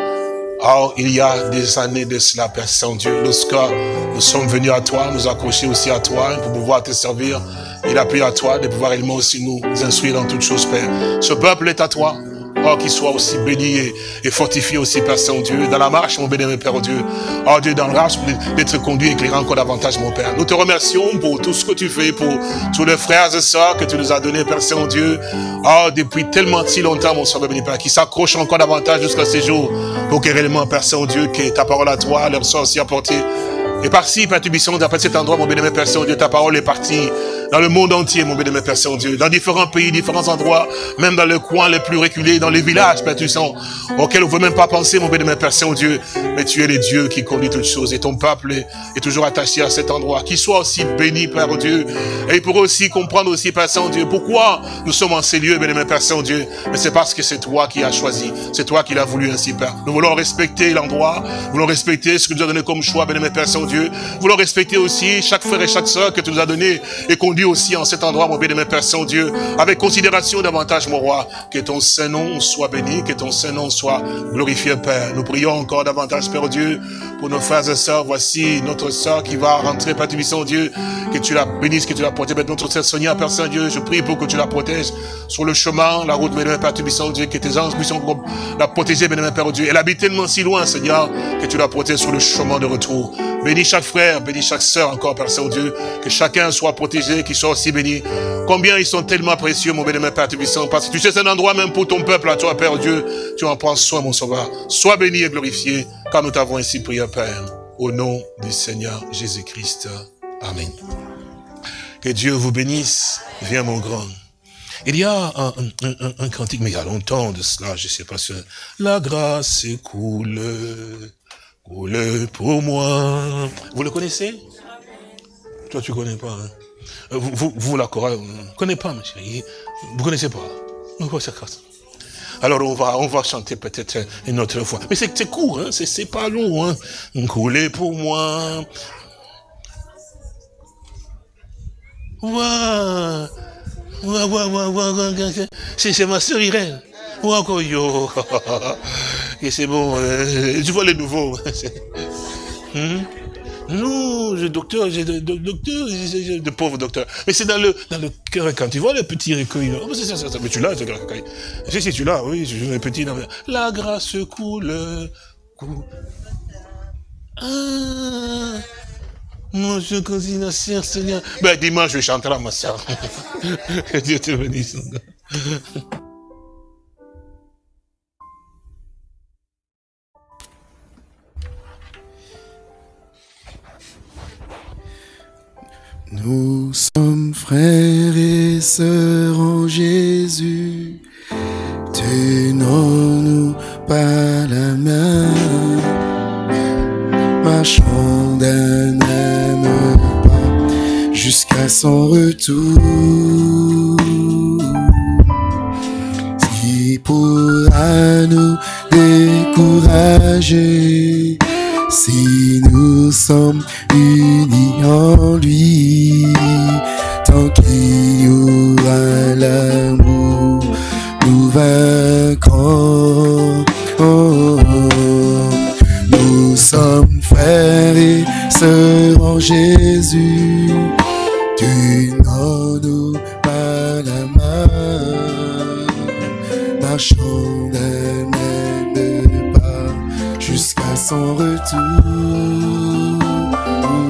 Or, il y a des années de cela, Père Saint-Dieu, lorsque nous sommes venus à toi, nous accrocher aussi à toi, pour pouvoir te servir, il a plu à toi de pouvoir également aussi nous instruire dans toutes choses, Père. Ce peuple est à toi. Oh, qu'il soit aussi béni et fortifié aussi, Père Saint-Dieu, dans la marche, mon béni, Père Dieu. Oh Dieu, dans le marche, d'être conduit et éclairé encore davantage, mon Père. Nous te remercions pour tout ce que tu fais, pour tous les frères et sœurs que tu nous as donnés, Père Saint-Dieu. Oh, depuis tellement si longtemps, mon Sauveur béni, Père, qui s'accrochent encore davantage jusqu'à ces jours, pour que réellement, Père Saint-Dieu, que ta parole à toi leur soit aussi apportée. Et par-ci, Père Tubissant, d'après cet endroit, mon bénémoine Père Saint-Dieu, ta parole est partie dans le monde entier, mon bénémoine Père Saint-Dieu, dans différents pays, différents endroits, même dans les coins les plus reculés, dans les villages, Père Tubissant, auxquels on ne veut même pas penser, mon bénémoine Père Saint-Dieu, mais tu es le Dieu qui conduit toutes choses, et ton peuple est toujours attaché à cet endroit, qu'il soit aussi béni, Père Dieu, et il pourrait aussi comprendre aussi, Père Saint-Dieu, pourquoi nous sommes en ces lieux, bénémoine Père Saint-Dieu, mais c'est parce que c'est toi qui as choisi, c'est toi qui l'as voulu ainsi, Père. Nous voulons respecter l'endroit, nous voulons respecter ce que tu nous as donné comme choix, bénémoine Père Saint-Dieu. Nous voulons respecter aussi chaque frère et chaque sœur que tu nous as donné et conduit aussi en cet endroit, mon bénémoine Père Saint-Dieu, avec considération davantage, mon roi, que ton Saint-Nom soit béni, que ton Saint-Nom soit glorifié, Père. Nous prions encore davantage, Père Dieu, pour nos frères et sœurs. Voici notre sœur qui va rentrer, Père Tubissant, Dieu, que tu la bénisses, que tu la protèges. Notre sœur Sonia, Père Saint-Dieu, je prie pour que tu la protèges sur le chemin, la route, bénémoine Père Tubissant, Dieu, que tes anges puissent la protéger, bénémoine Père Dieu. Elle habite tellement si loin, Seigneur, que tu la protèges sur le chemin de retour. Bénis chaque frère, bénis chaque sœur encore, Père Saint-Dieu, que chacun soit protégé, qu'il soit aussi béni. Combien ils sont tellement précieux, mon bénémoine Père Tubissant, parce que tu sais, c'est un endroit même pour ton peuple, à toi, Père Dieu, tu en prends soin, mon Sauveur. Sois béni et glorifié, car nous t'avons ainsi prié, Père, au nom du Seigneur Jésus-Christ. Amen. Que Dieu vous bénisse. Viens, mon grand. Il y a un cantique, mais il y a longtemps de cela, je ne sais pas si... La grâce coule pour moi. Vous le connaissez? Toi, tu ne connais pas. Hein? Vous, la chorale, vous ne connaissez pas, ma chérie. Vous ne connaissez pas. Alors, on va chanter peut-être une autre fois. Mais c'est court, hein? C'est pas long. Hein? Couler pour moi. Ouah. C'est ma sœur Irène. Et c'est bon, tu vois les nouveaux. Non, le docteur, de pauvre docteur. Mais c'est dans le cœur, quand tu vois le petit recueil. Oh, c'est ça, mais tu l'as, ce recueil. Si, tu l'as, oui, je le petit. La grâce coule. Ah. Moi, je continue à sœur Seigneur. Ben, dimanche, je chanterai, ma sœur. Que Dieu te bénisse. Nous sommes frères et sœurs en Jésus, tenons-nous par la main, marchons d'un même pas jusqu'à son retour. Qui pourra nous décourager si nous sommes unis en lui? frères et sœurs en Jésus, tu n'en nous pas la main, marchons d'un même pas jusqu'à son retour.